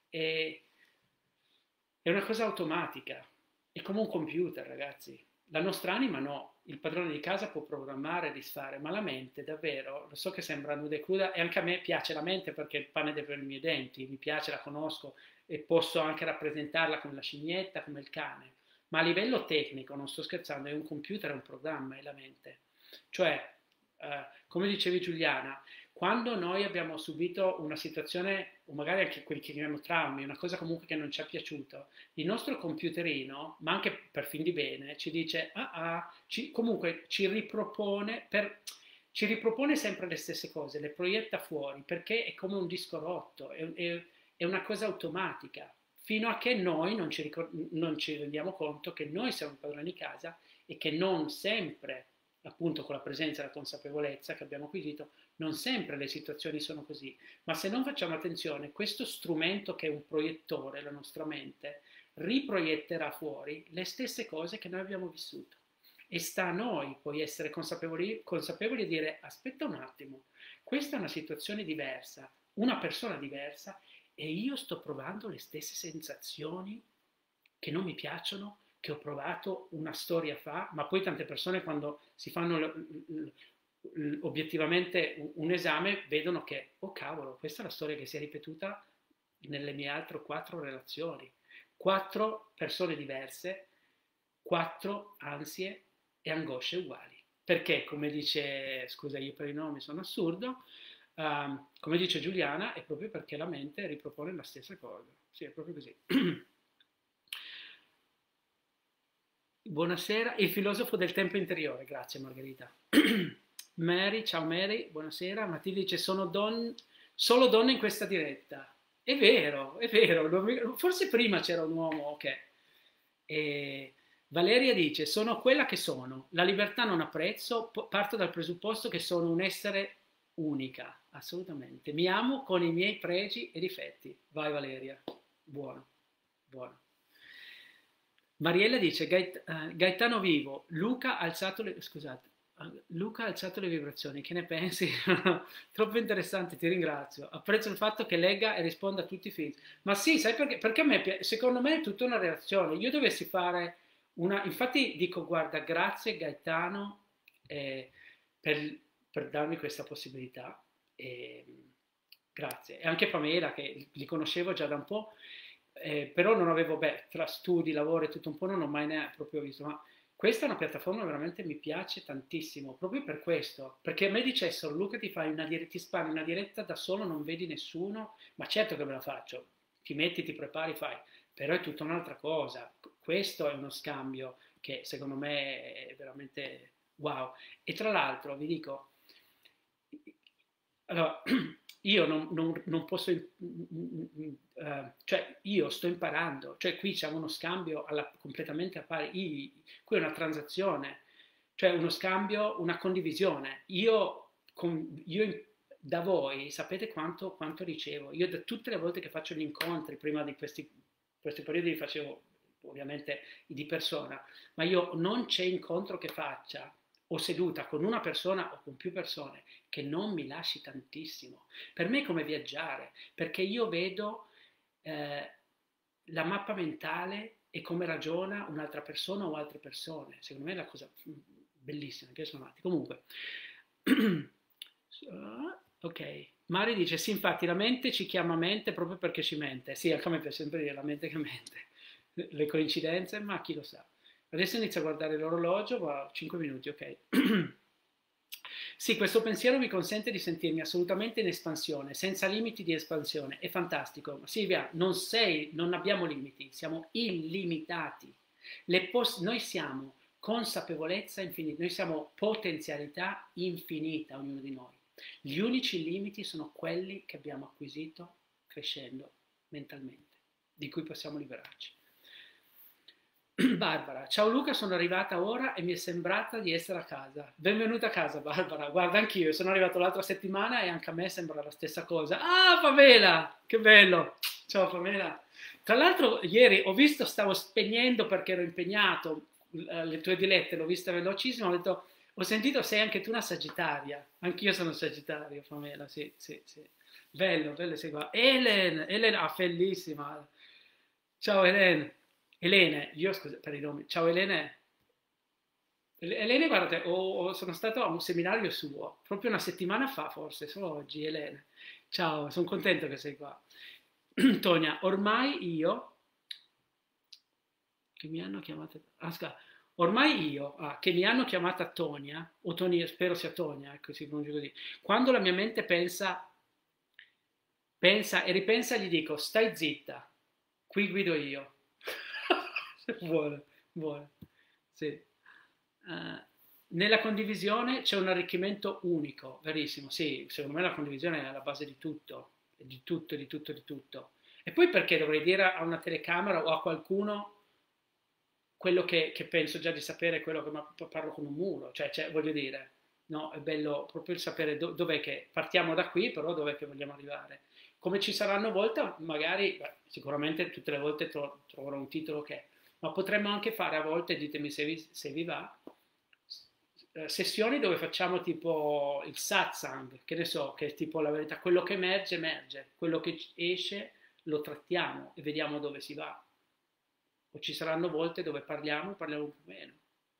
è una cosa automatica, è come un computer, ragazzi. La nostra anima no, il padrone di casa può programmare e disfare, ma la mente davvero, lo so che sembra nuda e cruda, e anche a me piace la mente perché è il pane per i miei denti, mi piace, la conosco e posso anche rappresentarla come la scimmietta, come il cane, ma a livello tecnico, non sto scherzando, è un computer, è un programma, è la mente. Cioè, come dicevi Giuliana, quando noi abbiamo subito una situazione, o magari anche quelli che chiamiamo traumi, una cosa comunque che non ci è piaciuto, il nostro computerino, ma anche per fin di bene, ci dice, comunque ci ripropone sempre le stesse cose, le proietta fuori, perché è come un disco rotto, è una cosa automatica, fino a che noi non ci rendiamo conto che noi siamo i padroni di casa e che non sempre, appunto con la presenza e la consapevolezza che abbiamo acquisito, non sempre le situazioni sono così, ma se non facciamo attenzione, questo strumento che è un proiettore, la nostra mente, riproietterà fuori le stesse cose che noi abbiamo vissuto. E sta a noi poi essere consapevoli e dire, aspetta un attimo, questa è una situazione diversa, una persona diversa, e io sto provando le stesse sensazioni che non mi piacciono, che ho provato una storia fa, ma poi tante persone quando si fanno obiettivamente un esame vedono che, oh cavolo, questa è la storia che si è ripetuta nelle mie altre 4 relazioni, 4 persone diverse, 4 ansie e angosce uguali. Perché, come dice, scusa io per i nomi sono assurdo, come dice Giuliana, è proprio perché la mente ripropone la stessa cosa. Sì, è proprio così. Buonasera, il filosofo del tempo interiore, grazie Margherita. Mary, ciao Mary, buonasera. Matilde dice, solo donne in questa diretta. È vero, forse prima c'era un uomo che... E Valeria dice, sono quella che sono, la libertà non ha prezzo, parto dal presupposto che sono un essere unica, assolutamente. Mi amo con i miei pregi e difetti. Vai Valeria, buono, buono. Mariella dice, Gaetano vivo, Luca ha alzato le vibrazioni, che ne pensi? Troppo interessante, ti ringrazio. Apprezzo il fatto che legga e risponda a tutti i feed. Ma sì, sai perché? Perché a me, secondo me è tutta una reazione. Io dovessi fare una... Infatti dico, guarda, grazie Gaetano per darmi questa possibilità. Grazie. E anche Pamela, che li conoscevo già da un po'. Però non avevo, tra studi, lavoro e tutto un po' non ho mai neanche proprio visto, ma questa è una piattaforma che veramente mi piace tantissimo, proprio per questo, perché a me dicessero Luca ti spari una diretta da solo, non vedi nessuno, ma certo che me la faccio, ti metti, ti prepari, fai, però è tutta un'altra cosa, questo è uno scambio che secondo me è veramente wow, e tra l'altro vi dico, allora, io non posso, cioè io sto imparando, cioè qui c'è uno scambio completamente a pari, qui è una transazione, cioè uno scambio, una condivisione. Io da voi sapete quanto ricevo, io da tutte le volte che faccio gli incontri, prima di questi periodi li facevo ovviamente di persona, ma io non c'è incontro che faccia o seduta con una persona o con più persone che non mi lasci tantissimo. Per me è come viaggiare, perché io vedo la mappa mentale e come ragiona un'altra persona o altre persone. Secondo me è la cosa bellissima, che sono avanti. Comunque, Ok. Mari dice, sì, infatti la mente ci chiama mente proprio perché ci mente. Sì, anche a me piace sempre dire la mente che mente. Le coincidenze, ma chi lo sa. Adesso inizio a guardare l'orologio, va 5 minuti, ok. Sì, questo pensiero mi consente di sentirmi assolutamente in espansione, senza limiti di espansione. È fantastico. Silvia, non abbiamo limiti, siamo illimitati. Noi siamo consapevolezza infinita, noi siamo potenzialità infinita, ognuno di noi. Gli unici limiti sono quelli che abbiamo acquisito crescendo mentalmente, di cui possiamo liberarci. Barbara, ciao Luca, sono arrivata ora e mi è sembrata di essere a casa. Benvenuta a casa, Barbara. Guarda, anch'io sono arrivato l'altra settimana e anche a me sembra la stessa cosa. Ah, Pamela, che bello. Ciao Pamela. Tra l'altro, ieri ho visto, stavo spegnendo perché ero impegnato, le tue dirette, l'ho vista velocissimo, ho sentito sei anche tu una Sagittaria. Anch'io sono Sagittario, Pamela, sì, sì, sì. Bello, bello, sei qua. Elena, bellissima. Ciao Elena. Elene, io scusa per i nomi. Ciao Elene. Elene, guardate, sono stato a un seminario suo, proprio una settimana fa forse, solo oggi, Elene. Ciao, sono contento che sei qua. Tonia, ormai io, che mi hanno chiamata, ormai io, che mi hanno chiamata Tonia, o Tonia, spero sia Tonia, ecco, si pronuncia così, quando la mia mente pensa e ripensa, gli dico, stai zitta, qui guido io. Buono, buono, sì. Nella condivisione c'è un arricchimento unico, verissimo, sì, secondo me la condivisione è alla base di tutto, di tutto, di tutto, di tutto. E poi perché dovrei dire a una telecamera o a qualcuno quello che penso già di sapere, quello che parlo con un muro, cioè, voglio dire, no, è bello proprio il sapere dov'è che partiamo da qui, però dov'è che vogliamo arrivare. Come ci saranno volte, magari, sicuramente tutte le volte troverò un titolo che, ma potremmo anche fare a volte, ditemi se vi va, sessioni dove facciamo tipo il satsang, che ne so, che è tipo la verità, quello che emerge, emerge, quello che esce lo trattiamo e vediamo dove si va. O ci saranno volte dove parliamo un po' meno,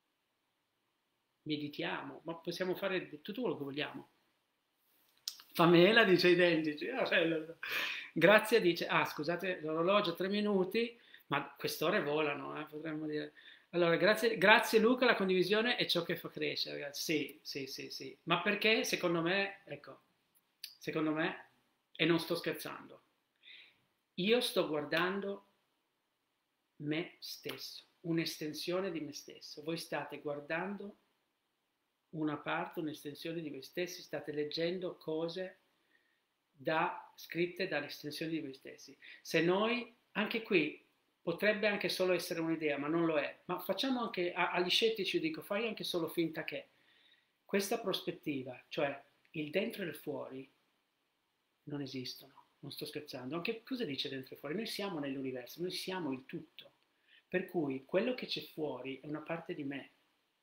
meditiamo, ma possiamo fare tutto quello che vogliamo. Pamela dice identici. Grazie dice, scusate l'orologio 3 minuti, ma quest'ore volano, potremmo dire. Allora, grazie Luca, la condivisione è ciò che fa crescere, ragazzi. Sì, sì, sì, sì. Ma perché secondo me, ecco, secondo me, e non sto scherzando, io sto guardando me stesso, un'estensione di me stesso. Voi state guardando una parte, un'estensione di voi stessi, state leggendo cose scritte dall'estensione di voi stessi. Se noi, anche qui, potrebbe anche solo essere un'idea, ma non lo è, ma facciamo anche, agli scettici dico, fai anche solo finta che questa prospettiva, cioè il dentro e il fuori, non esistono, non sto scherzando. Anche cosa dice dentro e fuori? Noi siamo nell'universo, noi siamo il tutto. Per cui quello che c'è fuori è una parte di me.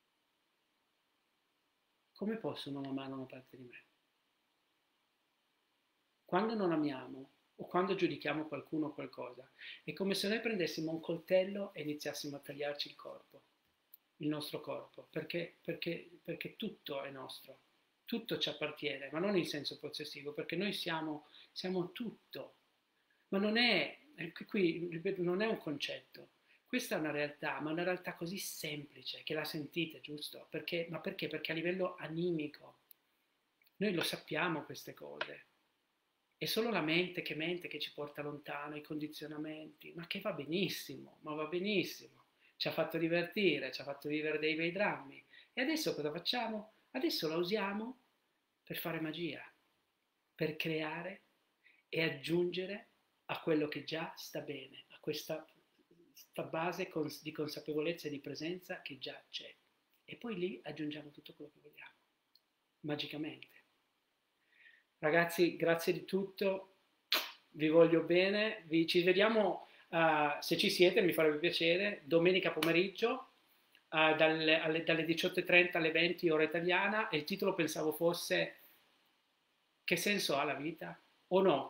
Come posso non amare una parte di me? Quando non amiamo o quando giudichiamo qualcuno o qualcosa, è come se noi prendessimo un coltello e iniziassimo a tagliarci il corpo, il nostro corpo, perché tutto è nostro, tutto ci appartiene, ma non in senso possessivo, perché noi siamo tutto, ma non è, qui ripeto, non è un concetto. Questa è una realtà, ma una realtà così semplice che la sentite, giusto? Ma perché? Perché a livello animico noi lo sappiamo queste cose. È solo la mente che ci porta lontano, i condizionamenti, ma che va benissimo, ma va benissimo. Ci ha fatto divertire, ci ha fatto vivere dei bei drammi. E adesso cosa facciamo? Adesso la usiamo per fare magia, per creare e aggiungere a quello che già sta bene, a questa base di consapevolezza e di presenza che già c'è. E poi lì aggiungiamo tutto quello che vogliamo, magicamente. Ragazzi, grazie di tutto, vi voglio bene, ci vediamo, se ci siete, mi farebbe piacere, domenica pomeriggio, dalle 18:30 alle 20 ora italiana, e il titolo pensavo fosse Che senso ha la vita? O no,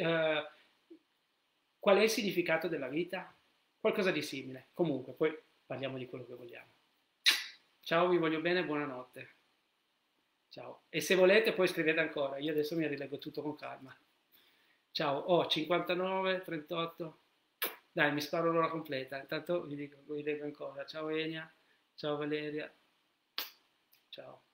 qual è il significato della vita? Qualcosa di simile. Comunque, poi parliamo di quello che vogliamo. Ciao, vi voglio bene, buonanotte. Ciao. E se volete poi scrivete ancora, io adesso mi rileggo tutto con calma. Ciao, 59, 38. Dai, mi sparo l'ora completa. Intanto vi leggo ancora. Ciao Enia, ciao Valeria, ciao.